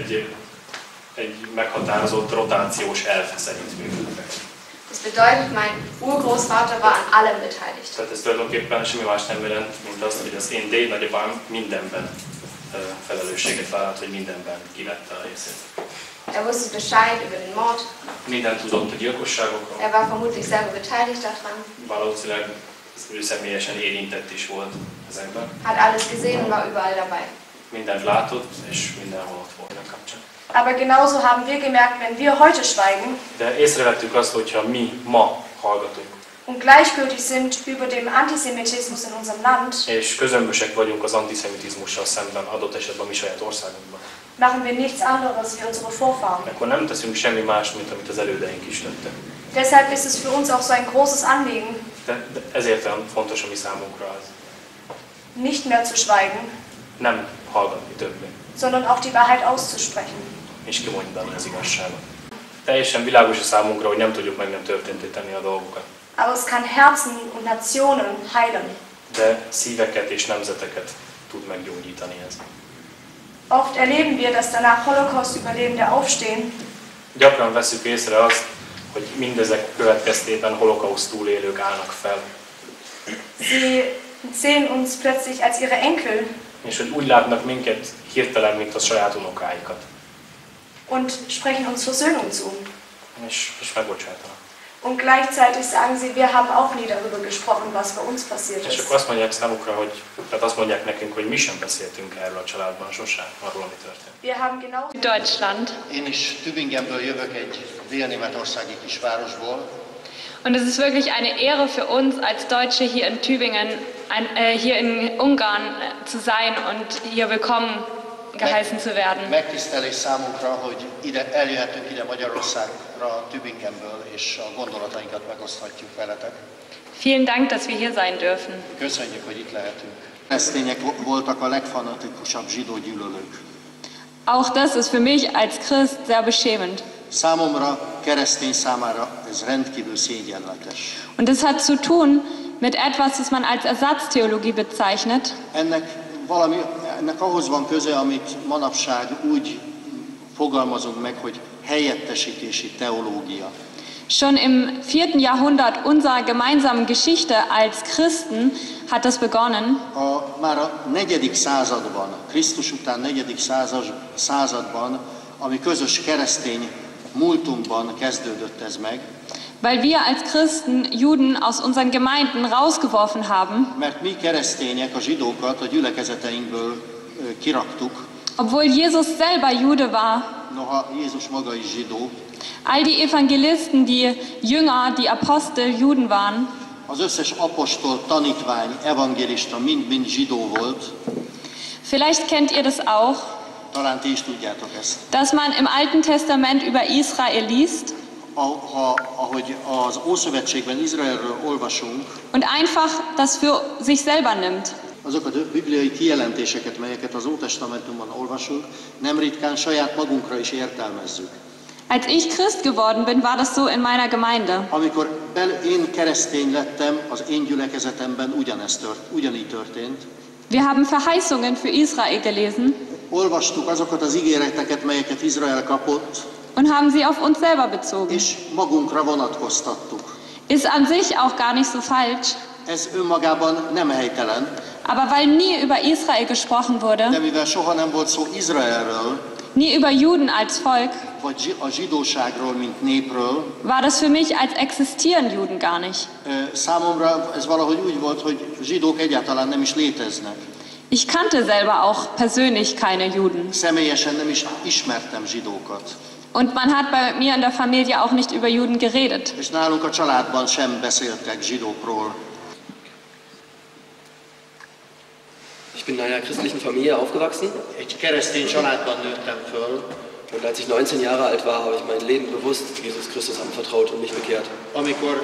egy meghatározott rotációs elv szerint működtek. Das bedeutet, mein Urgroßvater war an allem beteiligt. Tehát ez tulajdonképpen semmi más nem jelent, mint azt, hogy az én dédnagyapám mindenben felelősséget vállalt, hogy mindenben kivette a részét. Er wusste Bescheid über den Mord. Mindent tudott a gyilkosságokról. Er war vermutlich selber beteiligt daran. Valószínűleg ő személyesen érintett is volt ezekben. Hat alles gesehen und war überall dabei. Mindent látott, és mindenhol ott volt a kapcsán. Aber genauso haben wir gemerkt, wenn wir heute schweigen De észrevettük azt, hogyha mi ma hallgatunk, und gleichgültig sind über den Antisemitismus in unserem Land, és közömbösek vagyunk az antiszemitizmussal szemben, adott esetben mi saját országunkban, machen wir nichts anderes wie unsere Vorfahren. akkor nem teszünk semmi más, mint amit az elődeink is tettek. Deshalb ist es für uns auch so ein großes Anliegen, De ezért olyan fontos a mi számunkra az. nicht mehr zu schweigen, Nem hallgatni többé, sondern auch die Wahrheit auszusprechen. és kimondani az igazságot. Teljesen világos a számunkra, hogy nem tudjuk meg nem történté tenni a dolgokat. Aber es kann Herzen und Nationen heilen. De szíveket és nemzeteket tud meggyógyítani ez. Oft erleben wir, dass danach Holocaust-Überlebende aufstehen Gyakran veszük észre azt, hogy mindezek következtében holokauszt túlélők állnak fel. Sie sehen uns plötzlich als ihre Enkel És hogy úgy látnak minket hirtelen, mint a saját unokáikat. und sprechen uns Versöhnung zu. És megbocsátanak. Und gleichzeitig sagen sie, wir haben auch nie darüber gesprochen, was bei uns passiert És ist. akkor azt mondják számukra, hogy, tehát azt mondják nekünk, hogy mi sem beszéltünk erről a családban sosem, arról, ami történt. Wir haben genau Deutschland. Én is Tübingenből jövök, egy dél-németországi kisvárosból. Und es ist wirklich eine Ehre für uns als Deutsche hier in Tübingen, hier in Ungarn zu sein und hier willkommen geheißen zu werden. Megtisztelés számunkra, hogy eljöhetünk ide Magyarországra, Tübingenből, és a gondolatainkat megoszthatjuk veletek. Vielen Dank, dass wir hier sein dürfen. Köszönjük, hogy itt lehetünk. Keresztények voltak a legfanatikusabb zsidó gyűlölők. Auch das ist für mich als Christ sehr beschämend. Számomra, keresztény számára ez rendkívül szégyenletes. Und das hat zu tun mit etwas, das man als Ersatztheologie bezeichnet. Ennek ahhoz van köze, amit manapság úgy fogalmazunk meg, hogy helyettesítési teológia. Schon im 4. Jahrhundert unserer gemeinsamen Geschichte als Christen hat das begonnen. Már a 4. században, Krisztus után 4. században, ami közös keresztény múltunkban kezdődött ez meg. Weil wir als Christen Juden aus unseren Gemeinden rausgeworfen haben. Mert mi keresztények a zsidókat a gyülekezeteinkből kiraktuk. Obwohl Jesus selber Jude war. Noha Jézus maga is zsidó. All die Evangelisten, die Jünger, die Apostel, Juden waren. Az összes apostol, tanítvány, evangélista mind zsidó volt. Vielleicht kennt ihr das auch. Talán ti is tudjátok ezt. Dass man im Alten Testament über Israel liest. Ahogy az Ószövetségben Izraelről olvasunk. Und einfach das für sich selber nimmt. Azokat a bibliai kijelentéseket, melyeket az Ótestamentumban olvasunk, nem ritkán saját magunkra is értelmezzük. Als ich Christ geworden bin, war das so in meiner Gemeinde. Amikor én keresztény lettem, az én gyülekezetemben ugyanígy történt. Wir haben Verheißungen für Israel gelesen. Olvastuk azokat az ígéreteket, melyeket Izrael kapott. Und haben sie auf uns selber bezogen. És magunkra vonatkoztattuk. Ist an sich auch gar nicht so falsch. Ez önmagában nem helytelen. Aber weil nie über Israel gesprochen wurde. De mivel soha nem volt szó Izraelről. Nie über Juden als Volk. Vagy a zsidóságról, mint népről. War das für mich, als existieren Juden gar nicht. Számomra ez valahogy úgy volt, hogy zsidók egyáltalán nem is léteznek. Ich kannte selber auch persönlich keine Juden. Személyesen nem is ismertem zsidókat. Und man hat bei mir in der Familie auch nicht über Juden geredet. És nálunk a családban sem beszéltek zsidókról. Ich bin in einer christlichen Familie aufgewachsen. Egy keresztény családban nőttem föl. Und als ich 19 Jahre alt war, habe ich mein Leben bewusst Jesus Christus anvertraut und mich bekehrt. Amikor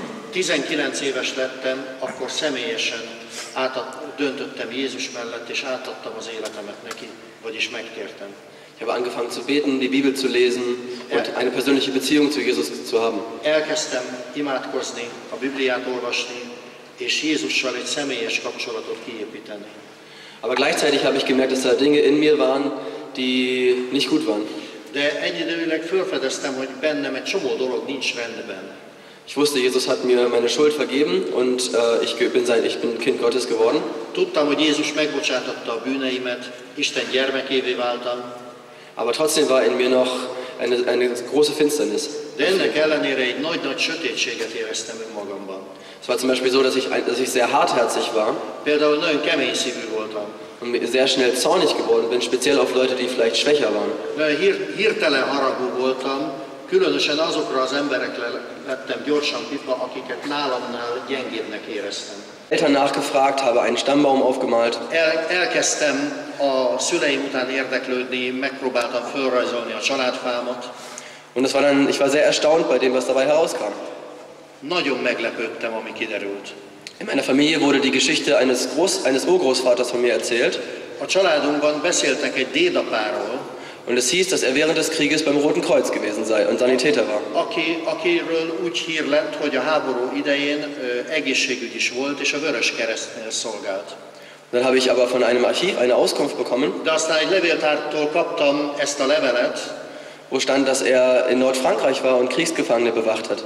19 éves lettem, akkor személyesen döntöttem Jézus mellett, és átadtam az életemet neki, vagyis megtértem. Ich habe angefangen zu beten, die Bibel zu lesen und eine persönliche Beziehung zu Jesus zu haben. Elkezdtem imádkozni, a Bibliát olvasni, és Jézussal egy személyes kapcsolatot kiépíteni. Aber gleichzeitig habe ich gemerkt, dass da Dinge in mir waren, die nicht gut waren. De egyidejűleg felfedeztem, hogy bennem egy csomó dolog nincs rendben. Ich wusste, Jesus hat mir meine Schuld vergeben und ich bin Kind Gottes geworden. Tudtam, hogy Jézus megbocsátotta a bűneimet, Isten gyermekévé váltam. Aber trotzdem war in mir noch eine große Finsternis. De ennek ellenére egy nagy sötétséget éreztem önmagamban. Es war zum Beispiel so, dass ich sehr hartherzig war. Például nagyon kemény szívű voltam. Und sehr schnell zornig geworden bin, speziell auf Leute, die vielleicht schwächer waren. Hirtelen haragú voltam, különösen azokra az emberekre lettem gyorsan pitva, akiket nálamnál gyengébbnek éreztem. Eltern nachgefragt, habe einen Stammbaum aufgemalt. Elkezdtem a szüleim után érdeklődni, megpróbáltam felrajzolni a családfámat. Und ich war sehr erstaunt bei dem, was dabei herauskam. Nagyon meglepődtem, ami kiderült. In meiner Familie wurde die Geschichte eines Urgroßvaters von mir erzählt. A családunkban beszéltek egy dédapáról. Und es hieß, dass er während des Krieges beim Roten Kreuz gewesen sei und Sanitäter war. Akiről úgy hír lett, hogy a háború idején egészségügy is volt, és a Vöröskeresztnél szolgált. Dann habe ich aber von einem Archiv eine Auskunft bekommen. De aztán egy levéltártól kaptam ezt a levelet, wo stand, dass er in Nordfrankreich war und Kriegsgefangene bewacht hat.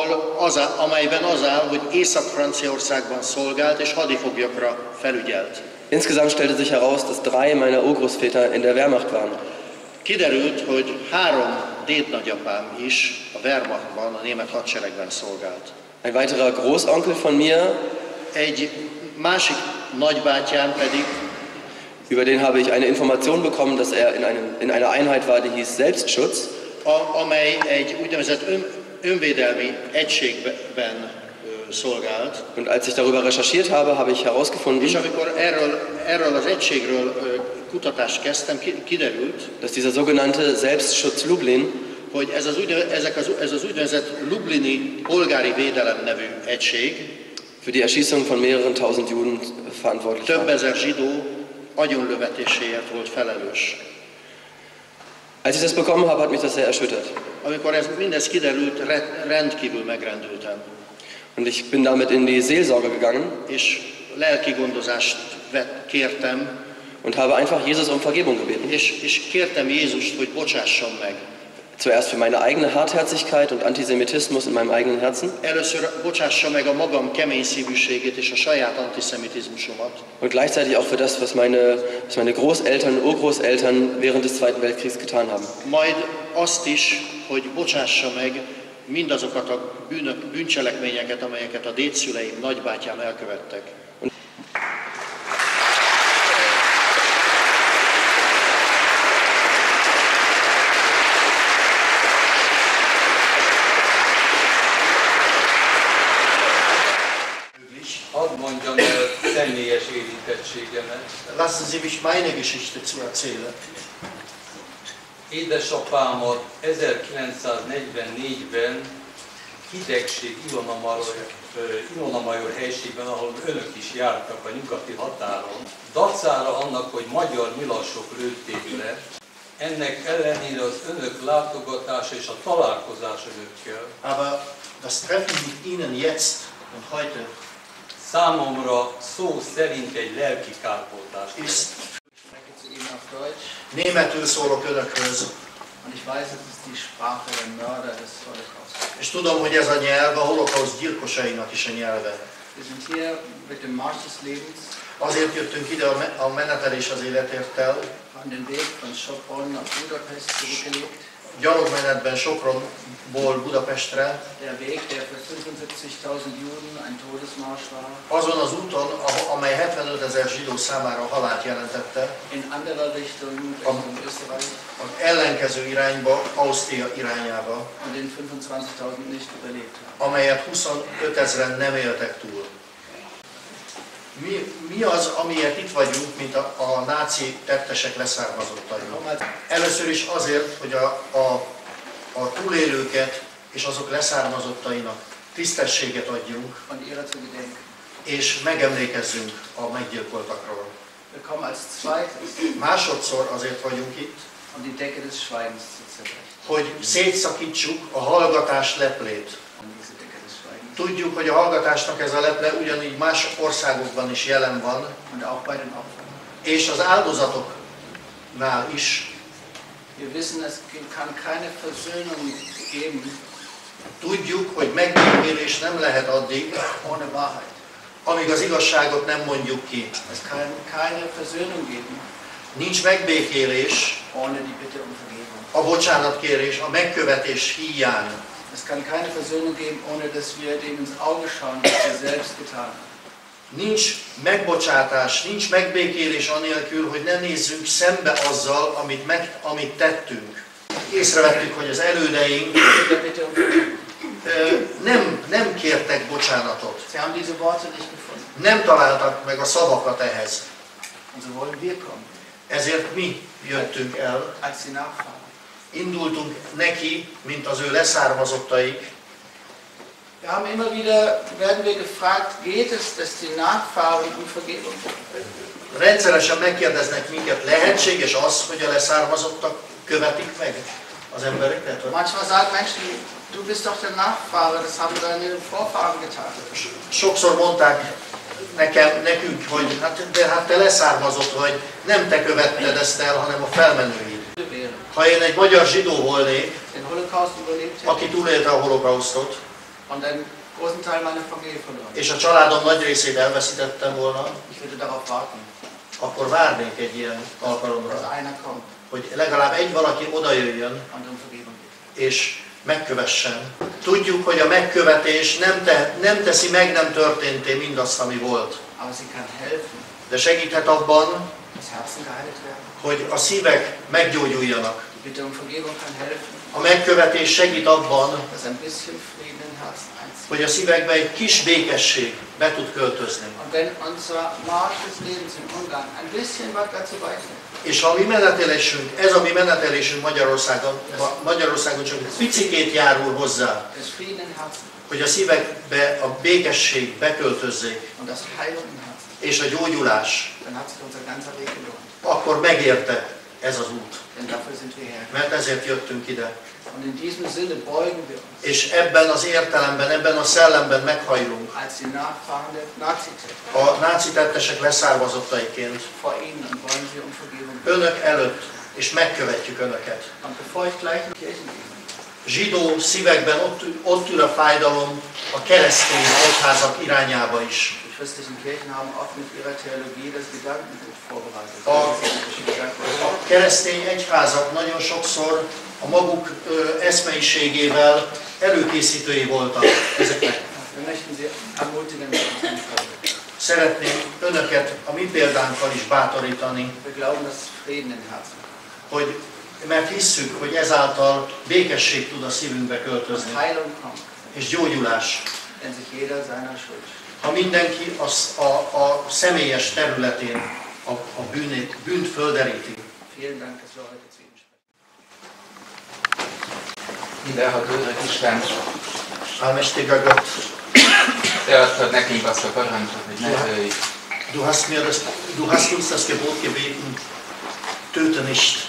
Amelyben az áll, hogy Észak-Franciaországban szolgált és hadifoglyokra felügyelt. Insgesamt stellte sich heraus, dass 3 meiner Urgroßväter in der Wehrmacht waren. Kiderült, hogy 3 dédnagyapám is a Wehrmachtban, a német hadseregben szolgált. Ein weiterer Großonkel von mir, egy másik nagybátyám pedig, über den habe ich eine Information bekommen, dass er in einer Einheit war, die hieß Selbstschutz. Amely egy úgynevezett önvédelmi egységben szolgált. Und als ich darüber recherchiert habe, habe ich herausgefunden, és amikor erről az egységről kutatást kezdtem, kiderült, dass dieser sogenannte Selbstschutz Lublin, hogy ez az úgynevezett lublini polgári védelem nevű egység für die Erschießung von mehreren tausend Juden verantwortlich war. Több ezer zsidó agyonlövetéséért volt felelős. Als ich das bekommen habe, hat mich das sehr erschüttert. Amikor mindez kiderült, rendkívül megrendültem. Und ich bin damit in die Seelsorge gegangen. És lelki gondozást kértem. Und habe einfach Jesus um Vergebung gebeten. És kértem Jézust, hogy bocsásson meg. Zuerst für meine eigene Hartherzigkeit und Antisemitismus in meinem eigenen Herzen. Először bocsássa meg a magam kemény szívűségét és a saját antiszemitizmusomat. Und gleichzeitig auch für das, was meine Großeltern, Urgroßeltern während des Zweiten Weltkriegs getan haben. Majd azt is, hogy bocsássa meg mindazokat a bűncselekményeket, amelyeket a dédszüleim, nagybátyám elkövettek. megtekintségemet. Lassen Sie mich meine Geschichte zu erzählen. Édesapámat 1944-ben Hidegség Ilona Major helységben, ahol önök is jártak a nyugati határon. Dacára annak, hogy magyar nyilasok lőtték le, ennek ellenére az önök látogatása és a találkozás önökkel. Aber das Treffen mit Ihnen jetzt und heute számomra szó szerint egy lelki kárpótlás. Németül szólok önökhöz. Und ich weiß, es ist die Sprache der Mörder des Holocaust. És tudom, hogy ez a nyelv a holokauszt gyilkosainak is a nyelve. Wir sind hier mit dem Marsch des Lebens. Azért jöttünk ide a menetelés az életérttel. Haben den Weg von Sopron nach Budapest zurückgelegt. Gyalogmenetben Sopronból Budapestre. Der Weg, der für 75.000 Juden ein Todesmarsch war. Azon az úton, amely 75 000 zsidó számára halált jelentette. In anderer Richtung, Richtung Österreich. Az ellenkező irányba, Ausztria irányába. Und den 25.000 nicht überlebt haben. Amelyet 25 000 nem éltek túl. Mi az, amiért itt vagyunk, mint a náci tettesek leszármazottai? Először is azért, hogy a túlélőket és azok leszármazottainak tisztességet adjunk, és megemlékezzünk a meggyilkoltakról. Másodszor azért vagyunk itt, hogy szétszakítsuk a hallgatás leplét. Tudjuk, hogy a hallgatásnak ez a leple ugyanígy más országokban is jelen van, és az áldozatoknál is. Tudjuk, hogy megbékélés nem lehet addig, amíg az igazságot nem mondjuk ki. Nincs megbékélés, a bocsánatkérés, a megkövetés hiány. Es kann keine Versöhnung geben, ohne dass wir dem ins Auge schauen, was wir selbst getan haben. Nincs megbocsátás, nincs megbékélés anélkül, hogy ne nézzünk szembe azzal, amit tettünk. Észrevettük, hogy az elődeink nem kértek bocsánatot. Nem találtak meg a szavakat ehhez. Ezért mi jöttünk el. Indultunk neki, mint az ő leszármazottaik. Werden wir gefragt, geht es, dass die Nachfahren um Vergebung? Rendszeresen megkérdeznek minket, lehetséges az, hogy a leszármazottak követik meg az embereket? Manchmal sagen Menschen, du bist doch der Nachfahre, das haben deine Vorfahren getan. Sokszor mondták nekünk, hogy hát te leszármazott vagy, nem te követted ezt el, hanem a felmenőid. Ha én egy magyar zsidó volnék, aki túlélte a holokausztot, és a családom nagy részét elveszítettem volna, akkor várnék egy ilyen alkalomra, hogy legalább egy valaki odajöjjön, és megkövessen. Tudjuk, hogy a megkövetés nem teszi meg nem történté mindazt, ami volt. De segíthet abban, hogy a szívek meggyógyuljanak. A megkövetés segít abban, hogy a szívekbe egy kis békesség be tud költözni. És a mi menetelésünk, ez a mi menetelésünk Magyarországon csak picikét járul hozzá, hogy a szívekbe a békesség beköltözzék, és a gyógyulás, akkor megérte ez az út. Mert ezért jöttünk ide. És ebben az értelemben, ebben a szellemben meghajlunk. A náci tettesek leszármazottaiként. Önök előtt, és megkövetjük önöket. Zsidó szívekben ott ül a fájdalom a keresztény egyházak irányába is. A keresztény egyházak nagyon sokszor a maguk eszmeiségével előkészítői voltak ezeknek. Szeretnénk önöket a mi példánkkal is bátorítani, hogy, mert hisszük, hogy ezáltal békesség tud a szívünkbe költözni, és gyógyulás. Ha mindenki a személyes területén a bűnt földeríti. Mindenható Örök Isten, Allmächtiger Gott, Te adtad nekünk azt a parancsot, hogy ne ölj. Du hast uns das Gebot gebeten, töte nicht.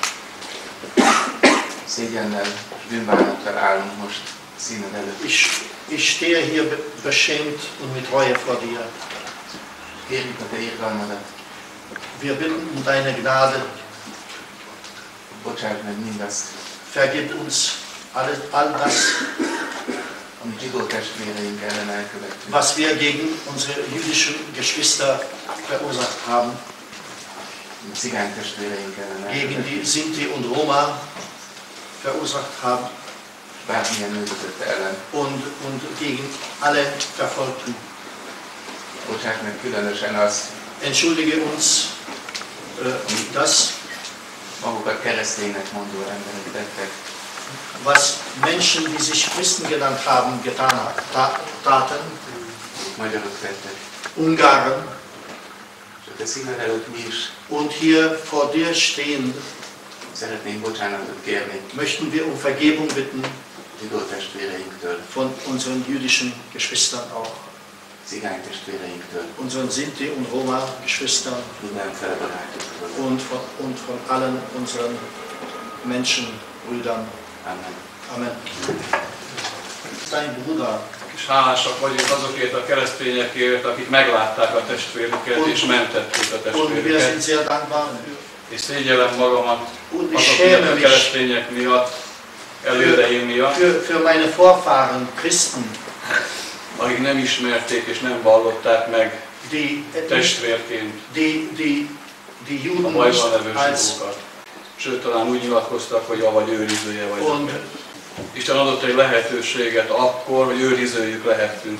Szégyennel és bűnbánattal állunk most színed előtt. Ich stehe hier beschämt und mit Reue vor dir. Kérjük a Te irgalmadat. Wir bitten um deine Gnade. Bocsáss meg mindazt, Vergib uns all das, amit zsidó testvéreink ellen elkövettünk. was wir gegen unsere jüdischen Geschwister verursacht haben. Cigány testvéreink ellen Gegen die Sinti und Roma verursacht haben. Bármilyen üldözött ellen. Und gegen alle Verfolgten. Bocsáss meg különösen azt, Entschuldige uns das, magukat kereszténynek mondó emberek tettek. Was Menschen, die sich Christen genannt haben, taten. Magyarok tettek. Ungarn. És a Te színed előtt mi is Und hier vor dir stehen, szeretnénk bocsánatot kérni möchten wir um Vergebung bitten zsidó testvéreinktől, von unseren jüdischen Geschwistern auch, cigány testvéreinktől, unseren Sinti und Roma Geschwistern mindenféle barátoktól. und von allen unseren Menschenbrüdern. Amen. Amen. Dein Bruder. És hálásak vagyunk azokért a keresztényekért, akik meglátták a testvérüket és mentették a testvérüket. És szégyellem magamat azokért a keresztények miatt, elődeim miatt, für meine Vorfahren, Christen, akik nem ismerték és nem vallották meg testvérként die Juden a bajban levő zsidókat. Sőt, talán úgy nyilatkoztak, hogy avagy őrizője vagyok. Isten adott egy lehetőséget akkor, hogy őrizőjük lehettünk.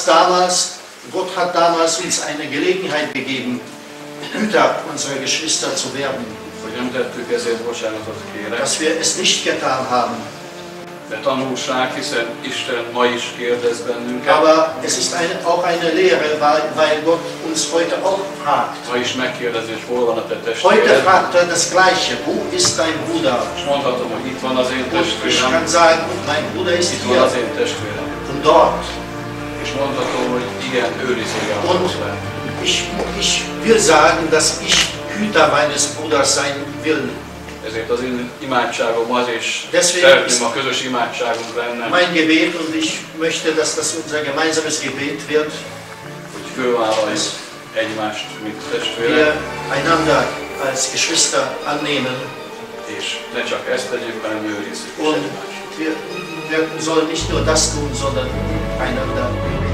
Gott hat damals uns eine Gelegenheit gegeben, Hüter unserer Geschwister zu werden. Hogy nem tettük, ezért bocsánatot kérek. Dass wir es nicht getan haben. De tanulság, hiszen Isten ma is kérdez bennünket. Aber es ist auch eine Lehre, weil Gott uns heute auch fragt. Ma is megkérdezi, hogy hol van a te testvéred. Heute fragt er das Gleiche. Wo ist dein Bruder? És mondhatom, hogy itt van az én testvérem. Ich kann sagen, mein Bruder ist itt van az én testvérem. Und dort. És mondhatom, hogy igen, őrizője a hozzá. Ich will sagen, dass ich Hüter meines Bruders sein will. Ezért az én imádságom az, és szeretném a közös imádságunk lenne. Mein Gebet, und ich möchte, dass das unser gemeinsames Gebet wird, hogy fölvállaljuk egymást, mint testvérek. Wir einander als Geschwister annehmen. És ne csak ezt tegyük, hanem őrizzük. Und wir sollen nicht nur das tun, sondern einander